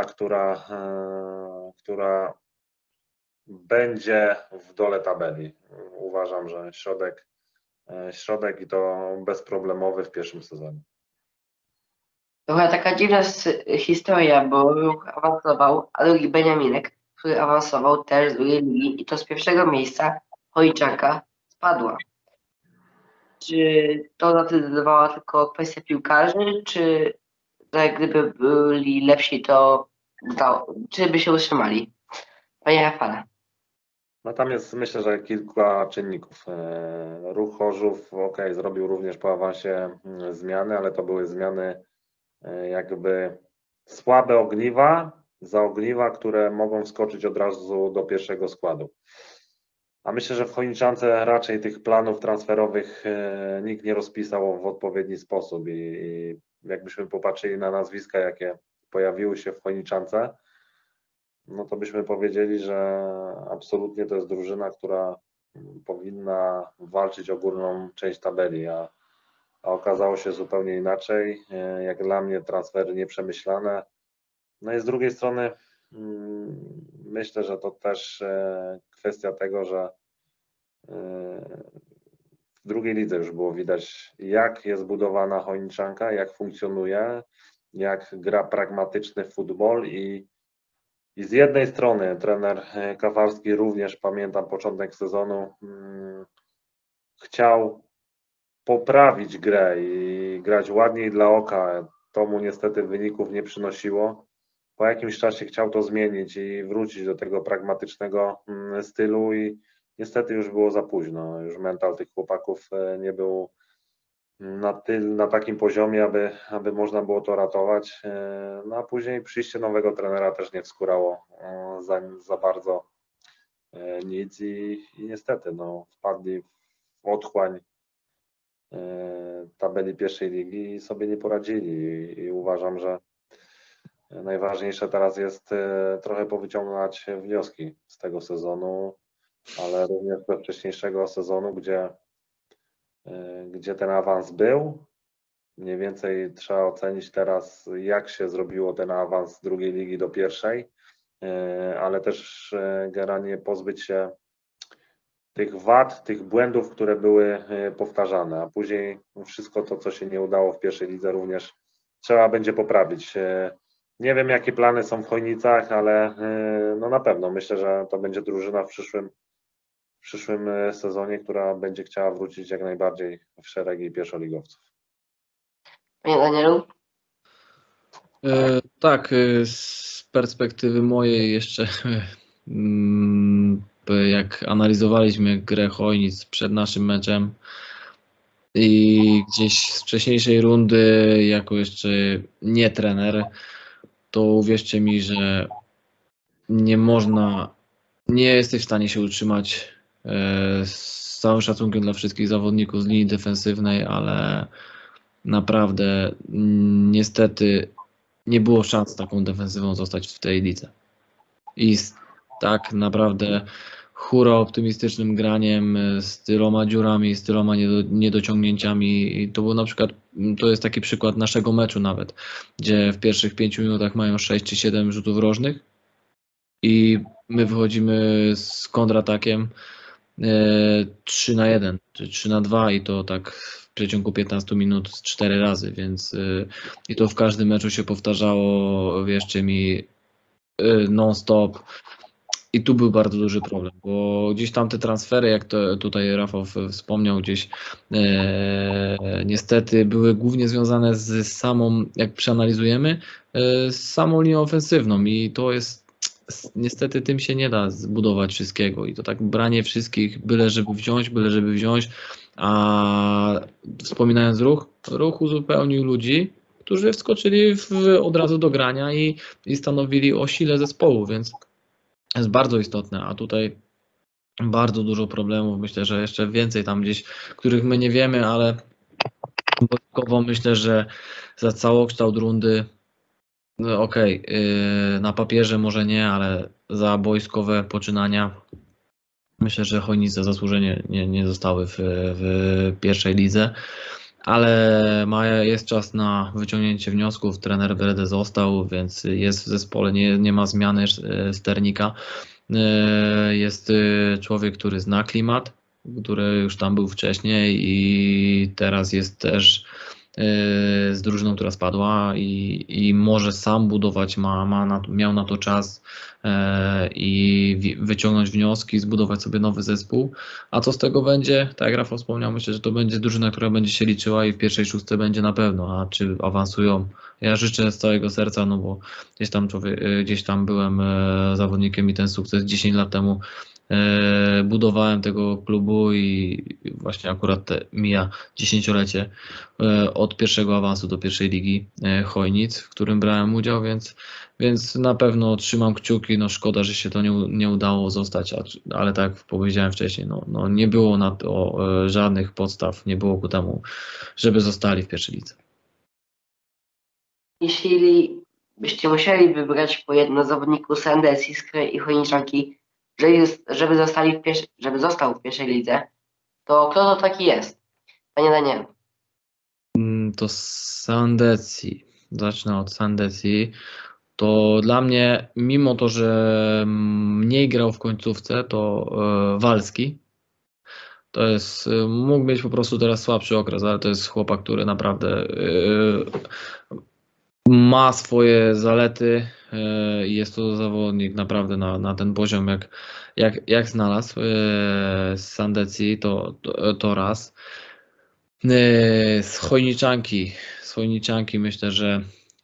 która będzie w dole tabeli. Uważam, że środek i to bezproblemowy w pierwszym sezonie. Trochę taka dziwna historia, bo Ruch awansował, a drugi Beniaminek, który awansował też z drugiej ligi i to z pierwszego miejsca Chojniczanka spadła. Czy to zadecydowała tylko kwestia piłkarzy, czy że gdyby byli lepsi, to czy by się utrzymali? Panie Rafale. No tam jest, myślę, że kilka czynników. Ruch Chorzów, zrobił również po awansie zmiany, ale to były zmiany jakby słabe ogniwa, za ogniwa, które mogą wskoczyć od razu do pierwszego składu. A myślę, że w Chojniczance raczej tych planów transferowych nikt nie rozpisał w odpowiedni sposób i jakbyśmy popatrzyli na nazwiska, jakie pojawiły się w Chojniczance, no to byśmy powiedzieli, że absolutnie to jest drużyna, która powinna walczyć o górną część tabeli, a okazało się zupełnie inaczej. Jak dla mnie transfery nieprzemyślane. No i z drugiej strony myślę, że to też kwestia tego, że w drugiej lidze już było widać, jak jest budowana Chojniczanka, jak funkcjonuje, jak gra pragmatyczny futbol i z jednej strony trener Kawarski również, pamiętam początek sezonu, chciał poprawić grę i grać ładniej dla oka. To mu niestety wyników nie przynosiło. Po jakimś czasie chciał to zmienić i wrócić do tego pragmatycznego stylu i niestety już było za późno. Już mental tych chłopaków nie był na takim poziomie, aby można było to ratować. No a później przyjście nowego trenera też nie wskórało za bardzo nic i niestety wpadli w otchłań tabeli pierwszej ligi i sobie nie poradzili i uważam, że najważniejsze teraz jest trochę powyciągnąć wnioski z tego sezonu, ale również ze wcześniejszego sezonu, gdzie ten awans był. Mniej więcej trzeba ocenić teraz, jak się zrobiło ten awans z drugiej ligi do pierwszej, ale też generalnie pozbyć się tych wad, tych błędów, które były powtarzane, a później wszystko to, co się nie udało w pierwszej lidze, również trzeba będzie poprawić. Nie wiem, jakie plany są w Chojnicach, ale no na pewno myślę, że to będzie drużyna w przyszłym sezonie, która będzie chciała wrócić jak najbardziej w szeregi pierwszoligowców. Panie Danielu? Tak, z perspektywy mojej jeszcze, jak analizowaliśmy grę Chojnic przed naszym meczem i gdzieś z wcześniejszej rundy, jako jeszcze nie trener, to uwierzcie mi, że nie jesteś w stanie się utrzymać, z całym szacunkiem dla wszystkich zawodników z linii defensywnej, ale naprawdę niestety nie było szans taką defensywą zostać w tej lidze. I tak naprawdę hura optymistycznym graniem, z tyloma dziurami, z tyloma niedociągnięciami. I to był na przykład, to jest taki przykład naszego meczu nawet, gdzie w pierwszych 5 minutach mają 6 czy 7 rzutów rożnych i my wychodzimy z kontratakiem 3-1 czy 3-2 i to tak w przeciągu 15 minut 4 razy, więc i to w każdym meczu się powtarzało, wierzcie mi, non-stop. I tu był bardzo duży problem, bo gdzieś tam te transfery, jak to tutaj Rafał wspomniał, gdzieś niestety były głównie związane z samą, jak przeanalizujemy, z samą linią ofensywną i to jest, niestety tym się nie da zbudować wszystkiego i to tak branie wszystkich, byle żeby wziąć, a wspominając ruch uzupełnił ludzi, którzy wskoczyli od razu do grania i stanowili o sile zespołu, więc jest bardzo istotne, a tutaj bardzo dużo problemów, myślę, że jeszcze więcej tam gdzieś, których my nie wiemy, ale boiskowo myślę, że za całokształt rundy, no okej, na papierze może nie, ale za boiskowe poczynania myślę, że Chojnice zasłużenie nie zostały w pierwszej lidze, ale jest czas na wyciągnięcie wniosków. Trener Brede został, więc jest w zespole, nie ma zmiany sternika. Jest człowiek, który zna klimat, który już tam był wcześniej i teraz jest też z drużyną, która spadła i może sam budować, miał na to czas i wyciągnąć wnioski, zbudować sobie nowy zespół. A co z tego będzie? Tak jak Rafał wspomniał, myślę, że to będzie drużyna, która będzie się liczyła i w pierwszej szóstce będzie na pewno, a czy awansują? Ja życzę z całego serca, no bo gdzieś tam byłem zawodnikiem i ten sukces 10 lat temu budowałem tego klubu i właśnie akurat mija 10-lecie od pierwszego awansu do pierwszej ligi Chojnic, w którym brałem udział, więc na pewno trzymam kciuki. No szkoda, że się to nie udało zostać, ale tak jak powiedziałem wcześniej, no nie było na to żadnych podstaw, nie było ku temu, żeby zostali w pierwszej lidze. Jeśli byście musieli wybrać po jedno zawodniku z NDS, Iskry i Chojniczanki, żeby został w pierwszej lidze, to kto to taki jest? Panie Danielu. To Sandecji. Zacznę od Sandecji. To dla mnie, mimo to, że mniej grał w końcówce, to Walski. To jest, mógł mieć po prostu teraz słabszy okres, ale to jest chłopak, który naprawdę ma swoje zalety i jest to zawodnik naprawdę na ten poziom, jak znalazł z Sandecji, to raz. Z Chojniczanki myślę, że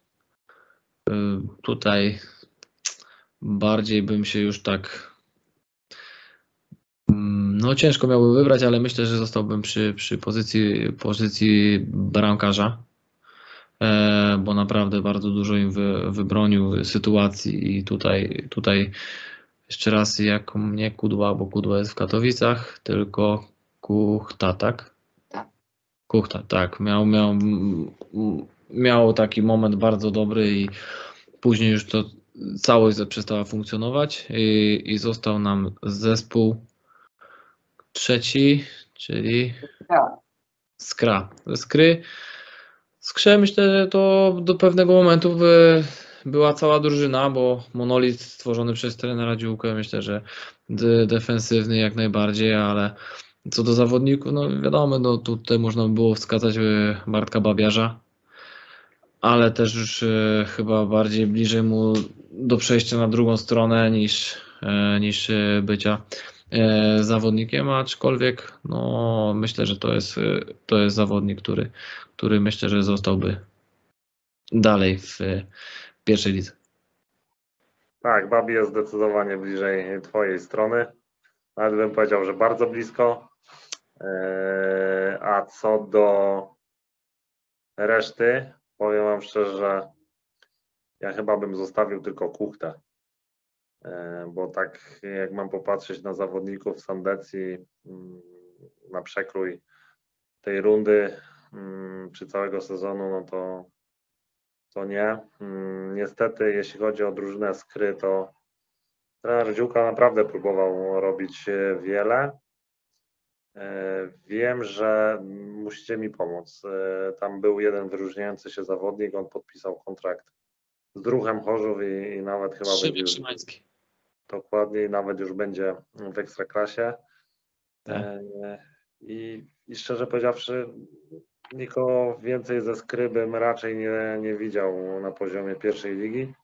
tutaj bardziej bym się już tak, no ciężko miałbym wybrać, ale myślę, że zostałbym przy pozycji bramkarza, bo naprawdę bardzo dużo im wybronił sytuacji i tutaj jeszcze raz, jak nie Kudła, bo Kudła jest w Katowicach, tylko Kuchta, tak? Kuchta, tak. Miał taki moment bardzo dobry i później już to całość przestała funkcjonować i został nam zespół trzeci, czyli Skrze myślę, że to do pewnego momentu była cała drużyna, bo monolit stworzony przez trenera Dziółkę, myślę, że defensywny jak najbardziej, ale co do zawodników, no wiadomo, no tutaj można by było wskazać Bartka Babiarza, ale też już chyba bardziej bliżej mu do przejścia na drugą stronę niż bycia zawodnikiem, aczkolwiek no, myślę, że to jest zawodnik, który myślę, że zostałby dalej w pierwszej lidze. Tak, Babi jest zdecydowanie bliżej twojej strony. Nawet bym powiedział, że bardzo blisko. A co do reszty, powiem wam szczerze, że ja chyba bym zostawił tylko Kuchtę. Bo tak jak mam popatrzeć na zawodników Sandecji, na przekrój tej rundy czy całego sezonu, no to nie. Niestety, jeśli chodzi o drużynę Skry, to trener Dziuka naprawdę próbował robić wiele. Wiem, że musicie mi pomóc. Tam był jeden wyróżniający się zawodnik, on podpisał kontrakt z Druchem Chorzów i nawet chyba będzie już, dokładnie, nawet już będzie w Ekstraklasie. Tak. I szczerze powiedziawszy, nikogo więcej ze Skry bym raczej nie widział na poziomie pierwszej ligi.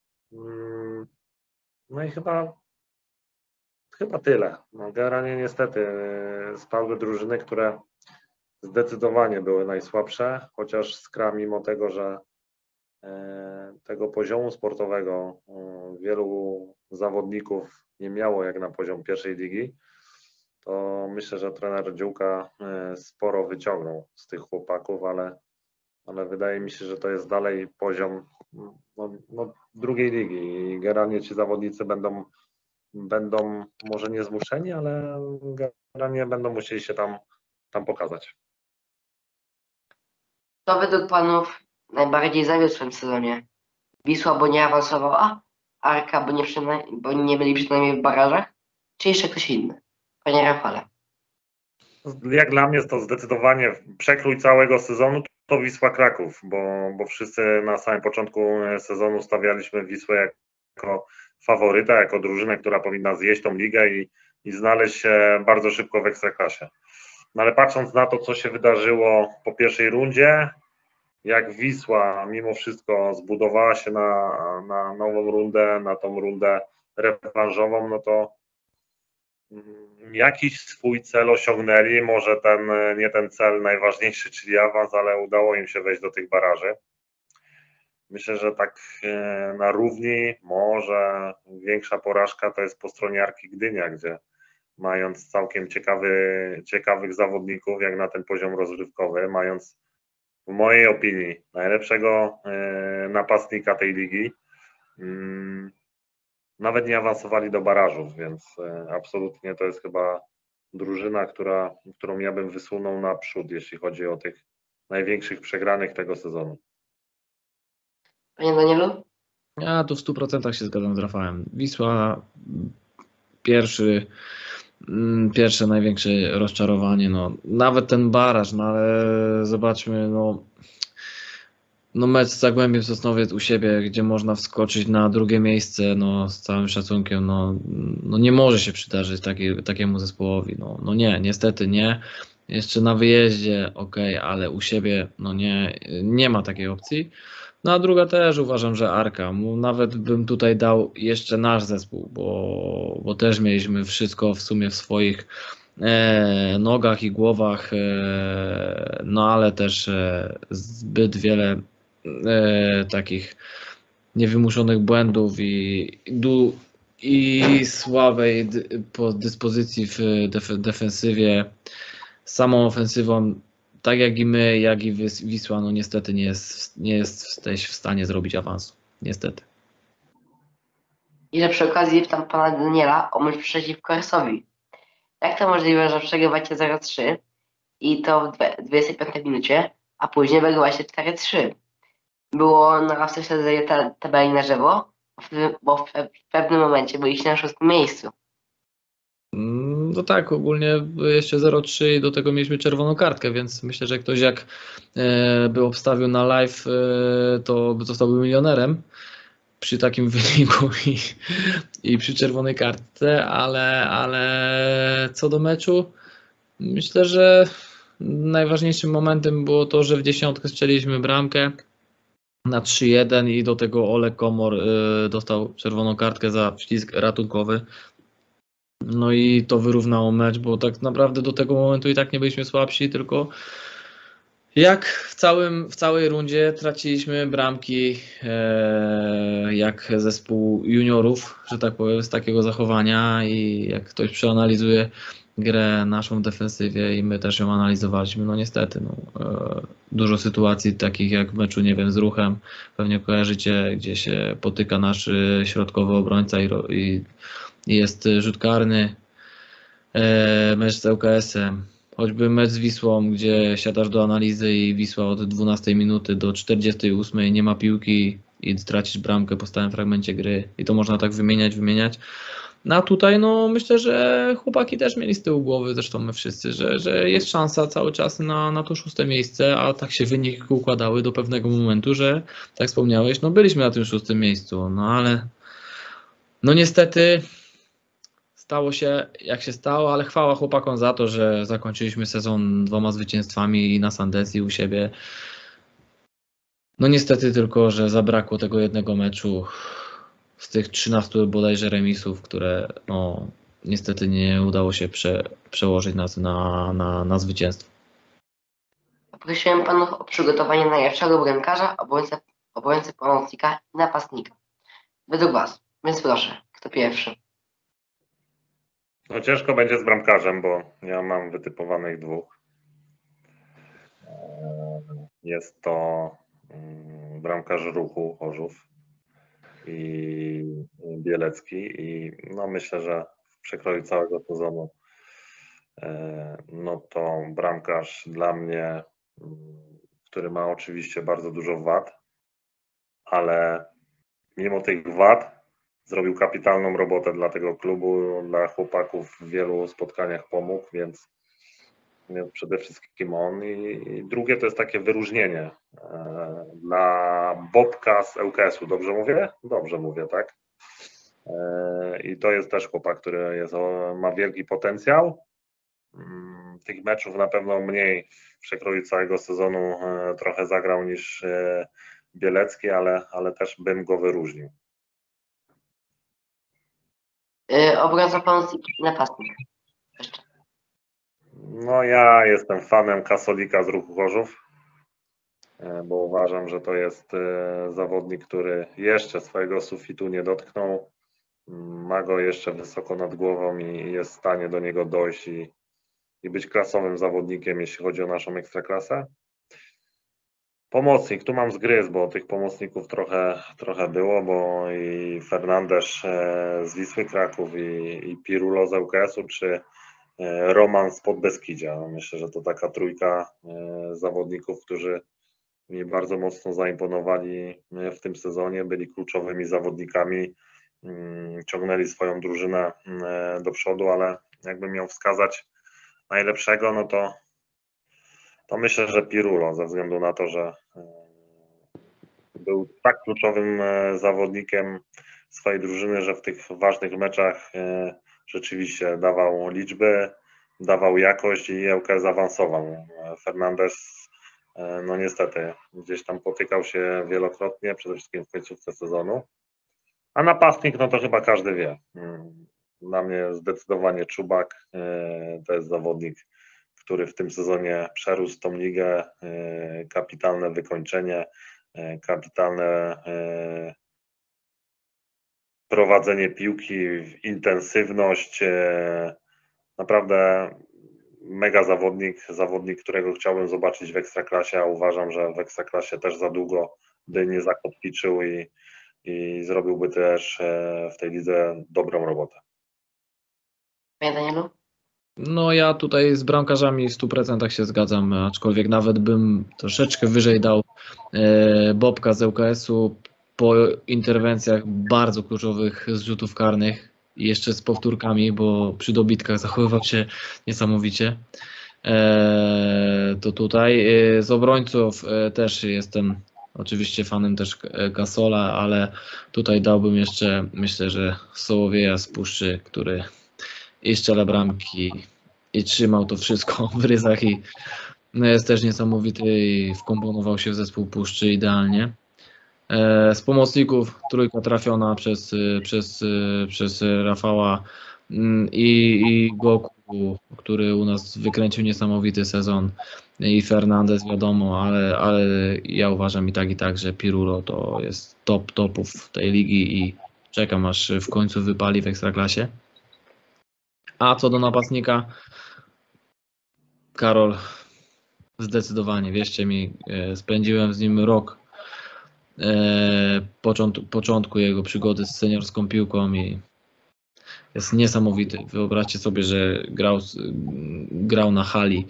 No i chyba tyle. No, generalnie niestety spadły drużyny, które zdecydowanie były najsłabsze, chociaż Skra, mimo tego, że tego poziomu sportowego wielu zawodników nie miało jak na poziom pierwszej ligi, to myślę, że trener Dziuka sporo wyciągnął z tych chłopaków, ale wydaje mi się, że to jest dalej poziom drugiej ligi i generalnie ci zawodnicy będą może nie zmuszeni, ale generalnie będą musieli się tam pokazać. Kto według panów najbardziej zawiódł w tym sezonie? Wisła, bo nie awansowała? Arka, bo nie byli przynajmniej w barażach? Czy jeszcze ktoś inny? Panie Rafale. Jak dla mnie jest to zdecydowanie przekrój całego sezonu to Wisła Kraków, bo wszyscy na samym początku sezonu stawialiśmy Wisłę jako faworyta, jako drużynę, która powinna zjeść tą ligę i znaleźć się bardzo szybko w Ekstraklasie. No ale patrząc na to, co się wydarzyło po pierwszej rundzie, jak Wisła mimo wszystko zbudowała się na nową rundę, na tą rundę rewanżową, no to jakiś swój cel osiągnęli, może nie ten cel najważniejszy, czyli awans, ale udało im się wejść do tych baraży. Myślę, że tak na równi, może większa porażka to jest po stronie Arki Gdynia, gdzie mając całkiem ciekawych zawodników, jak na ten poziom rozrywkowy, mając w mojej opinii najlepszego napastnika tej ligi, nawet nie awansowali do barażów, więc absolutnie to jest chyba drużyna, którą ja bym wysunął naprzód, jeśli chodzi o tych największych przegranych tego sezonu. Panie Danielu? Ja tu w 100% się zgadzam z Rafałem. Wisła pierwsze największe rozczarowanie, no nawet ten baraż, no ale zobaczmy, no mecz z Zagłębiem Sosnowiec u siebie, gdzie można wskoczyć na drugie miejsce, no z całym szacunkiem, no nie może się przydarzyć takiemu zespołowi, no nie, niestety nie. Jeszcze na wyjeździe okej, ale u siebie no nie ma takiej opcji. No a druga też uważam, że Arka. Nawet bym tutaj dał jeszcze nasz zespół, bo też mieliśmy wszystko w sumie w swoich nogach i głowach, no ale też zbyt wiele takich niewymuszonych błędów i słabej dyspozycji w defensywie. Samą ofensywą, tak jak i my, jak i Wisła, no niestety nie jest w stanie zrobić awansu. Niestety. I że przy okazji pytam pana Daniela o mecz przeciwko Ersowi. Jak to możliwe, że przegrywacie 0-3 i to w 25 minucie, a później wygrywacie 4-3? Było na ławce śledzenie tabeli na żywo, bo w pewnym momencie byliście na 6. miejscu. No tak, ogólnie jeszcze 0-3 i do tego mieliśmy czerwoną kartkę, więc myślę, że ktoś jak by obstawił na live, to zostałby milionerem przy takim wyniku i przy czerwonej kartce, ale co do meczu, myślę, że najważniejszym momentem było to, że w 10 strzeliliśmy bramkę. na 3-1 i do tego Oleg Komor dostał czerwoną kartkę za wślizg ratunkowy. No i to wyrównało mecz, bo tak naprawdę do tego momentu i tak nie byliśmy słabsi, tylko jak w całej rundzie traciliśmy bramki jak zespół juniorów, że tak powiem, z takiego zachowania, i jak ktoś przeanalizuje grę naszą w defensywie i my też ją analizowaliśmy, no niestety, dużo sytuacji takich jak w meczu, nie wiem, z Ruchem, pewnie kojarzycie, gdzie się potyka nasz środkowy obrońca i jest rzut karny, mecz z ŁKS-em, choćby mecz z Wisłą, gdzie siadasz do analizy i Wisła od 12 minuty do 48 nie ma piłki i tracisz bramkę po stałym fragmencie gry, i to można tak wymieniać. No a tutaj myślę, że chłopaki też mieli z tyłu głowy, zresztą my wszyscy, że jest szansa cały czas na to 6. miejsce, a tak się wyniki układały do pewnego momentu, że tak wspomniałeś, byliśmy na tym 6. miejscu, ale niestety stało się jak się stało, ale chwała chłopakom za to, że zakończyliśmy sezon 2 zwycięstwami i na Sandesji u siebie. Niestety tylko, że zabrakło tego jednego meczu z tych 13 bodajże remisów, które niestety nie udało się przełożyć nas na zwycięstwo. Poprosiłem panów o przygotowanie najlepszego bramkarza, obrońcę pomocnika i napastnika. Według was. Więc proszę, kto pierwszy? Ciężko będzie z bramkarzem, bo ja mam wytypowanych 2. Jest to bramkarz Ruchu Chorzów i Bielecki, i myślę, że w przekroju całego sezonu to bramkarz dla mnie, który ma oczywiście bardzo dużo wad, ale mimo tych wad zrobił kapitalną robotę dla tego klubu, dla chłopaków w wielu spotkaniach pomógł, więc przede wszystkim on. I drugie to jest takie wyróżnienie dla Bobka z ŁKS-u. Dobrze mówię? Dobrze mówię, tak? I to jest też chłopak, który ma wielki potencjał. Tych meczów na pewno mniej w przekroju całego sezonu trochę zagrał niż Bielecki, ale też bym go wyróżnił. Obrońca pomocnik i napastnik. Jeszcze. Ja jestem fanem Kasolika z Ruchu Chorzów, bo uważam, że to jest zawodnik, który jeszcze swojego sufitu nie dotknął, ma go jeszcze wysoko nad głową i jest w stanie do niego dojść i być klasowym zawodnikiem, jeśli chodzi o naszą ekstraklasę. Pomocnik, tu mam zgryz, bo tych pomocników trochę było, bo i Fernandes z Wisły Kraków i Pirulo z ŁKS-u, czy Roman z Podbeskidzia. Myślę, że to taka trójka zawodników, którzy mi bardzo mocno zaimponowali w tym sezonie, byli kluczowymi zawodnikami, ciągnęli swoją drużynę do przodu, ale jakbym miał wskazać najlepszego, to myślę, że Pirulo, ze względu na to, że był tak kluczowym zawodnikiem swojej drużyny, że w tych ważnych meczach rzeczywiście dawał liczby, dawał jakość i ŁKS awansował. Fernandes niestety gdzieś tam potykał się wielokrotnie, przede wszystkim w końcówce sezonu. A napastnik, to chyba każdy wie. Dla mnie zdecydowanie Czubak to jest zawodnik, który w tym sezonie przerósł tą ligę, kapitalne wykończenie, kapitalne prowadzenie piłki, intensywność, naprawdę mega zawodnik, którego chciałbym zobaczyć w Ekstraklasie, a uważam, że w Ekstraklasie też za długo by nie zakotwiczył i zrobiłby też w tej lidze dobrą robotę. Panie Danielu? Ja tutaj z bramkarzami w 100% się zgadzam, aczkolwiek nawet bym troszeczkę wyżej dał Bobka z ŁKS-u po interwencjach bardzo kluczowych z rzutów karnych i jeszcze z powtórkami, bo przy dobitkach zachowywał się niesamowicie. To tutaj z obrońców też jestem oczywiście fanem też Gasola, ale tutaj dałbym jeszcze, myślę, że Sołowieja z Puszczy, który i strzela bramki i trzymał to wszystko w ryzach i jest też niesamowity i wkomponował się w zespół Puszczy idealnie. Z pomocników trójka trafiona przez Rafała i Goku, który u nas wykręcił niesamowity sezon, i Fernandez wiadomo, ale ja uważam i tak, że Pirulo to jest top topów tej ligi i czekam aż w końcu wypali w Ekstraklasie. A co do napastnika, Karol, zdecydowanie, wierzcie mi, spędziłem z nim rok początku jego przygody z seniorską piłką i jest niesamowity. Wyobraźcie sobie, że grał na hali,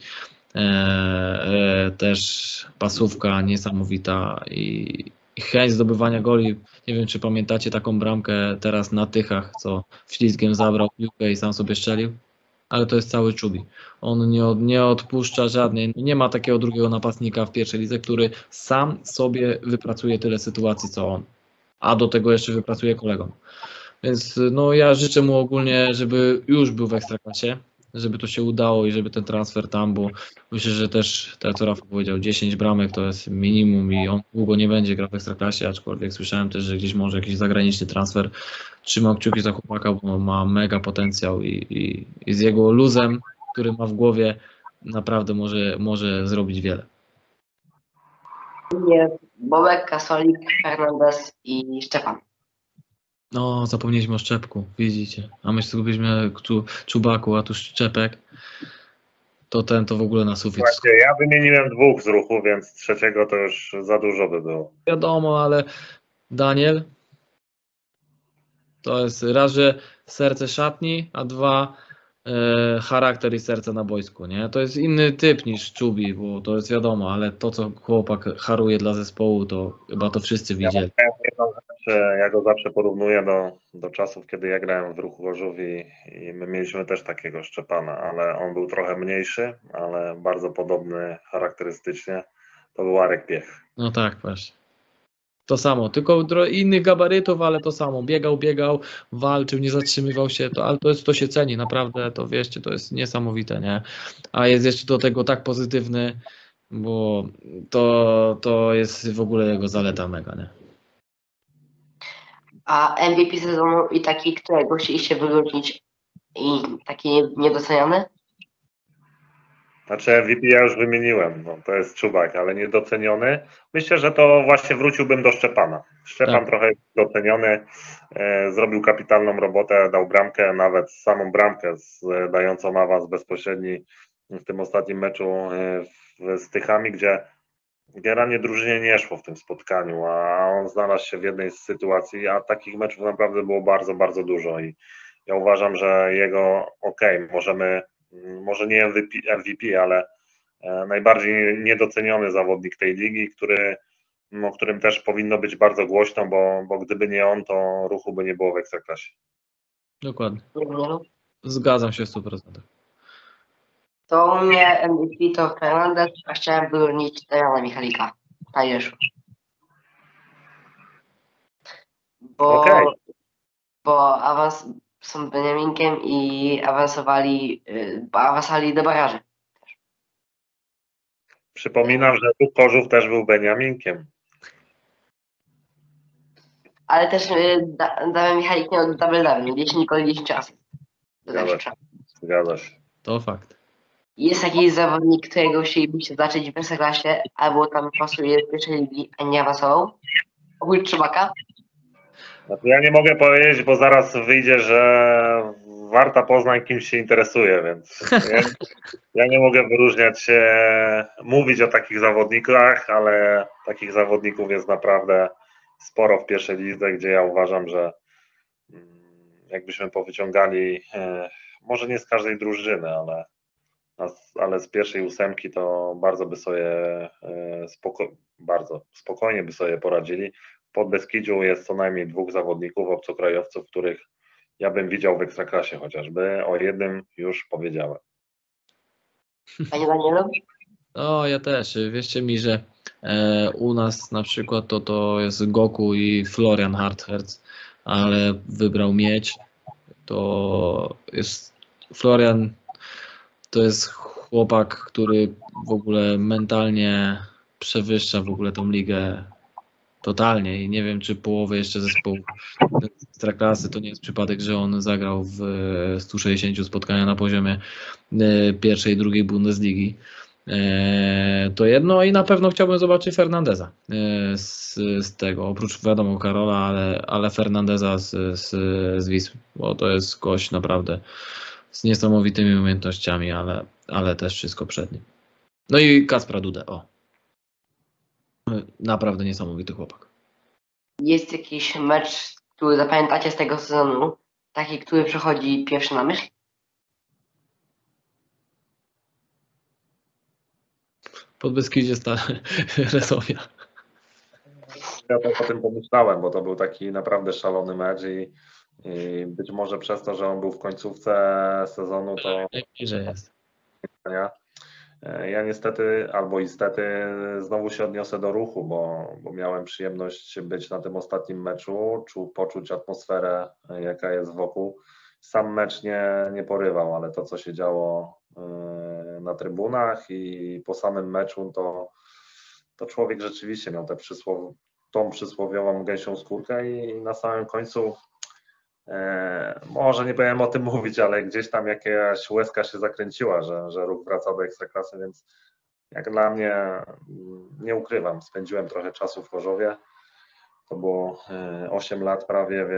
też pasówka niesamowita i chęć zdobywania goli. Nie wiem, czy pamiętacie taką bramkę teraz na Tychach, co wślizgiem zabrał piłkę i sam sobie strzelił, ale to jest cały Czubi. On nie odpuszcza żadnej, nie ma takiego drugiego napastnika w pierwszej lidze, który sam sobie wypracuje tyle sytuacji, co on, a do tego jeszcze wypracuje kolegom. Więc no, ja życzę mu ogólnie, żeby już był w Ekstraklasie, żeby to się udało i żeby ten transfer tam, bo myślę, że też, tak co Rafał powiedział, 10 bramek to jest minimum i on długo nie będzie grał w Ekstraklasie, aczkolwiek słyszałem też, że gdzieś może jakiś zagraniczny transfer. Trzymam kciuki za chłopaka, bo ma mega potencjał i z jego luzem, który ma w głowie, naprawdę może zrobić wiele. Nie, Bobek, Kasolik, Fernandez i Szczepan. No, zapomnieliśmy o Szczepku, widzicie. A my zgubiliśmy Czubaku, a tu Szczepek. To w ogóle na sufit. Właśnie, ja wymieniłem 2 z ruchu, więc trzeciego to już za dużo by było. Wiadomo, ale Daniel to jest raz, że serce szatni, a 2 charakter i serce na boisku, nie? To jest inny typ niż Czubi, bo to jest wiadomo, ale to, co chłopak haruje dla zespołu, to chyba to wszyscy widzieli. Ja go zawsze porównuję do czasów, kiedy ja grałem w Ruchu Chorzów i my mieliśmy też takiego Szczepana, ale on był trochę mniejszy, ale bardzo podobny charakterystycznie. To był Arek Piech. No tak, właśnie. To samo, tylko innych gabarytów, ale to samo. Biegał, walczył, nie zatrzymywał się, ale to się ceni, naprawdę, to wierzcie, to jest niesamowite, nie? A jest jeszcze do tego tak pozytywny, bo to jest w ogóle jego zaleta mega, nie? A MVP sezonu i taki, którego chcieliście wyróżnić i taki niedoceniany? Znaczy MVP ja już wymieniłem, no, to jest Czubak, ale niedoceniony. Myślę, że to właśnie wróciłbym do Szczepana. Szczepan Tak. trochę doceniony, zrobił kapitalną robotę, dał bramkę, nawet samą bramkę dającą awans bezpośredni w tym ostatnim meczu z Tychami, gdzie generalnie drużynie nie szło w tym spotkaniu, a on znalazł się w jednej z sytuacji, a takich meczów naprawdę było bardzo, bardzo dużo i ja uważam, że jego może nie MVP, ale najbardziej niedoceniony zawodnik tej ligi, o którym też powinno być bardzo głośno, bo gdyby nie on, to Ruchu by nie było w Ekstraklasie. Dokładnie. Nie. Zgadzam się w 100%. To u mnie MVP to Fernandez, a chciałem wyróżnić Damiana Michalika. Tajerzu. Okej. Bo awans są Beniaminkiem i awansowali do baraży. Przypominam, że Ruch Chorzów też był Beniaminkiem. Ale też Damian Michalik miał double 10 goli 10 asyst. Zgadza się. To fakt. Jest jakiś zawodnik, którego chcielibyście zacząć w Ekstraklasie, albo tam pasuje z pierwszej ligi, a nie awansował? Oprócz Czubaka? Znaczy ja nie mogę powiedzieć, bo zaraz wyjdzie, że Warta Poznań kimś się interesuje, więc ja nie mogę wyróżniać się, mówić o takich zawodnikach, ale takich zawodników jest naprawdę sporo w pierwszej lidze, gdzie ja uważam, że jakbyśmy powyciągali, może nie z każdej drużyny, ale z pierwszej 8 to bardzo by sobie bardzo spokojnie by sobie poradzili. W Podbeskidziu jest co najmniej 2 zawodników, obcokrajowców, których ja bym widział w Ekstraklasie chociażby. O jednym już powiedziałem. Panie Danielu? No, ja też. Wierzcie mi, że u nas na przykład to jest Goku i Florian Hartherz, ale wybrał Miedź. To jest Florian, to jest chłopak, który w ogóle mentalnie przewyższa w ogóle tą ligę totalnie i nie wiem, czy połowy jeszcze zespołu Ekstraklasy to nie jest przypadek, że on zagrał w 160 spotkaniach na poziomie pierwszej i drugiej Bundesligi. To jedno i na pewno chciałbym zobaczyć Fernandeza z tego, oprócz wiadomo Karola, ale Fernandeza z Wisły, bo to jest gość naprawdę z niesamowitymi umiejętnościami, ale też wszystko przed nim. No i Kacpra Dudę, o. Naprawdę niesamowity chłopak. Jest jakiś mecz, który zapamiętacie z tego sezonu? Taki, który przychodzi pierwszy na myśl? Podbeskidzie Stale Resowia. Ja tak o tym pomyślałem, bo to był taki naprawdę szalony mecz i być może przez to, że on był w końcówce sezonu, to Że jest. ja niestety, albo istety, znowu się odniosę do Ruchu, bo miałem przyjemność być na tym ostatnim meczu, poczuć atmosferę, jaka jest wokół. Sam mecz nie porywał, ale to, co się działo na trybunach i po samym meczu, to człowiek rzeczywiście miał tą przysłowiową gęsią skórkę i na samym końcu może nie powinien o tym mówić, ale gdzieś tam jakaś łezka się zakręciła, że Ruch wraca do Ekstraklasy, więc jak dla mnie, nie ukrywam, spędziłem trochę czasu w Chorzowie, to było 8 lat prawie,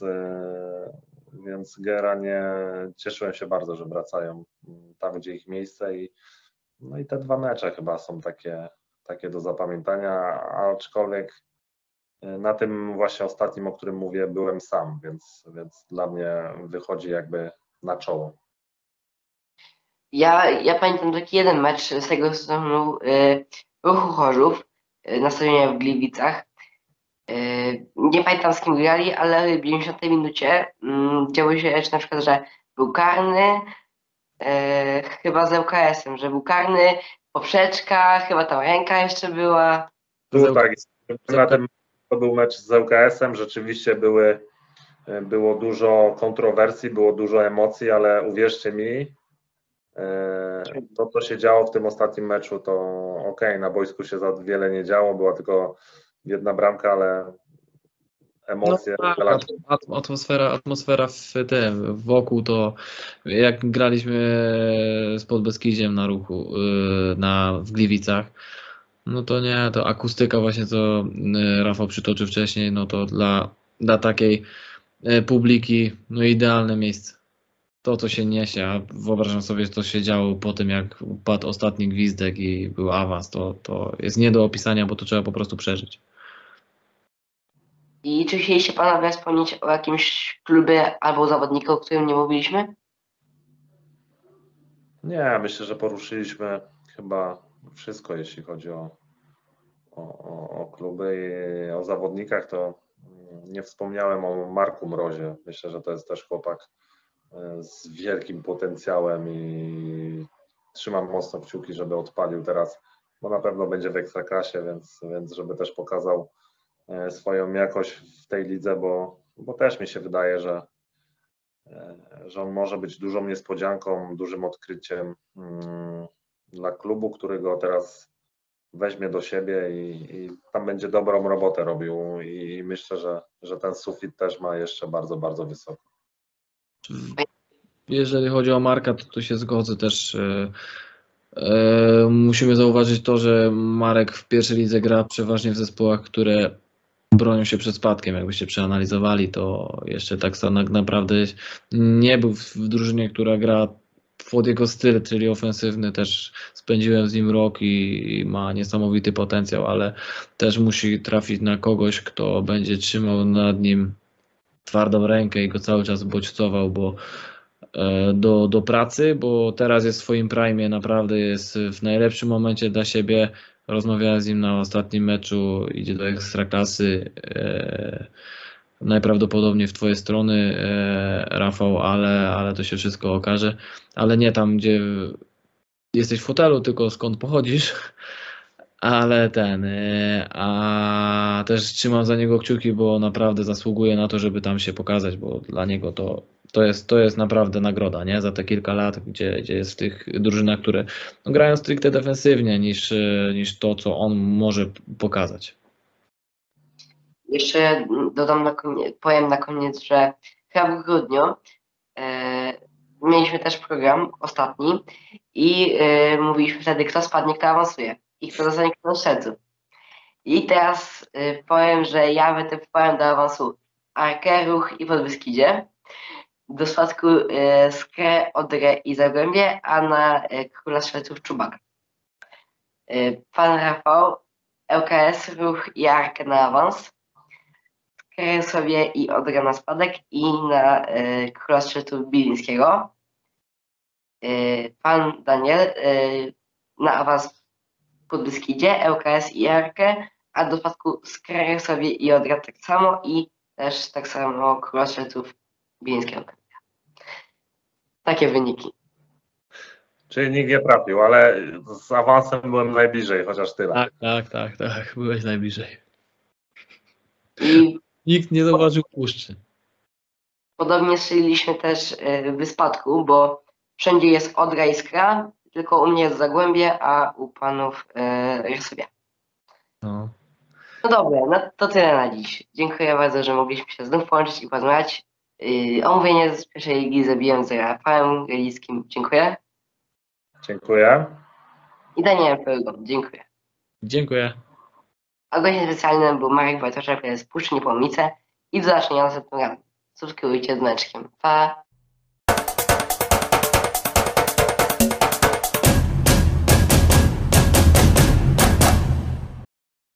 więc generalnie cieszyłem się bardzo, że wracają tam, gdzie ich miejsce no i te 2 mecze chyba są takie do zapamiętania, aczkolwiek na tym właśnie ostatnim, o którym mówię, byłem sam, więc dla mnie wychodzi jakby na czoło. Ja pamiętam taki jeden mecz z tego sezonu Ruchu Chorzów na stadionie w Gliwicach. Nie pamiętam z kim grali, ale w 90 minucie działo się rzecz na przykład, że był karny, chyba z ŁKS-em, że był karny, poprzeczka, chyba tam ręka jeszcze była. Tak, na tym to był mecz z ŁKS-em, rzeczywiście było dużo kontrowersji, było dużo emocji, ale uwierzcie mi, to co się działo w tym ostatnim meczu, to okej, na boisku się za wiele nie działo, była tylko jedna bramka, ale emocje. No, tak, atmosfera wokół to jak graliśmy z Podbeskidziem na Ruchu w Gliwicach, no to nie, to akustyka właśnie co Rafał przytoczył wcześniej, no to dla takiej publiki no idealne miejsce. To, co się niesie, a wyobrażam sobie, co się działo po tym, jak padł ostatni gwizdek i był awans, to jest nie do opisania, bo to trzeba po prostu przeżyć. I czy chcieliście panowie wspomnieć o jakimś klubie albo zawodniku, o którym nie mówiliśmy? Nie, myślę, że poruszyliśmy chyba wszystko, jeśli chodzi o kluby i o zawodnikach, to nie wspomniałem o Marku Mrozie. Myślę, że to jest też chłopak z wielkim potencjałem i trzymam mocno kciuki, żeby odpalił teraz, bo na pewno będzie w Ekstraklasie, więc żeby też pokazał swoją jakość w tej lidze, bo też mi się wydaje, że on może być dużą niespodzianką, dużym odkryciem dla klubu, który go teraz weźmie do siebie i tam będzie dobrą robotę robił i myślę, że ten sufit też ma jeszcze bardzo, bardzo wysoko. Jeżeli chodzi o Marka, to tu się zgodzę też. Musimy zauważyć to, że Marek w pierwszej lidze gra przeważnie w zespołach, które bronią się przed spadkiem. Jakbyście przeanalizowali, to jeszcze tak naprawdę nie był w drużynie, która gra pod jego styl, czyli ofensywny. Też spędziłem z nim rok i ma niesamowity potencjał, ale też musi trafić na kogoś, kto będzie trzymał nad nim twardą rękę i go cały czas bodźcował, bo do pracy, bo teraz jest w swoim prime, naprawdę jest w najlepszym momencie dla siebie. Rozmawiałem z nim na ostatnim meczu, idzie do Ekstraklasy, najprawdopodobniej w twoje strony, Rafał, ale to się wszystko okaże, ale nie tam, gdzie jesteś w fotelu, tylko skąd pochodzisz, ale a też trzymam za niego kciuki, bo naprawdę zasługuje na to, żeby tam się pokazać, bo dla niego to jest naprawdę nagroda, nie? Za te kilka lat, gdzie jest w tych drużynach, które grają stricte defensywnie niż to, co on może pokazać. jeszcze dodam powiem na koniec, że chyba w grudniu mieliśmy też program ostatni i mówiliśmy wtedy, kto spadnie, kto awansuje i kto dostanie kto do sercu. I teraz powiem, że ja wytypowałem do awansu Arkę, Ruch i Podbeskidzie. Do spadku Skrę, Odrę i Zagłębie, a na Króla Strzelców Czubak. Pan Rafał, ŁKS, Ruch i Arkę na awans. Skrę sobie i Odrę na spadek i na Króla Strzelców Bilińskiego. Pan Daniel na awans w Podbeskidzie, ŁKS i Arkę, a do spadku Skrę sobie i Odrę tak samo i też tak samo Króla Strzelców Bilińskiego. Takie wyniki. Czyli nikt nie trafił, ale z awansem byłem najbliżej, chociaż tyle. Tak, byłeś najbliżej. I Nikt nie zauważył puszczy. podobnie strzeliliśmy też w spadku, bo wszędzie jest Odra i Skra, tylko u mnie jest Zagłębie, a u panów Rysowia. No. No dobra, no to tyle na dziś. Dziękuję bardzo, że mogliśmy się znów połączyć i porozmawiać. Omówienie z pierwszej ligi zrobiłem z Rafałem Grelickim. Dziękuję. Dziękuję. I Danielem Perugą. Dziękuję. Dziękuję. A gościem specjalnym był Marek Wojtaszek z Puszczy Niepołomice i do zobaczenia następnym razem. Subskrybujcie z dzwoneczkiem. Pa!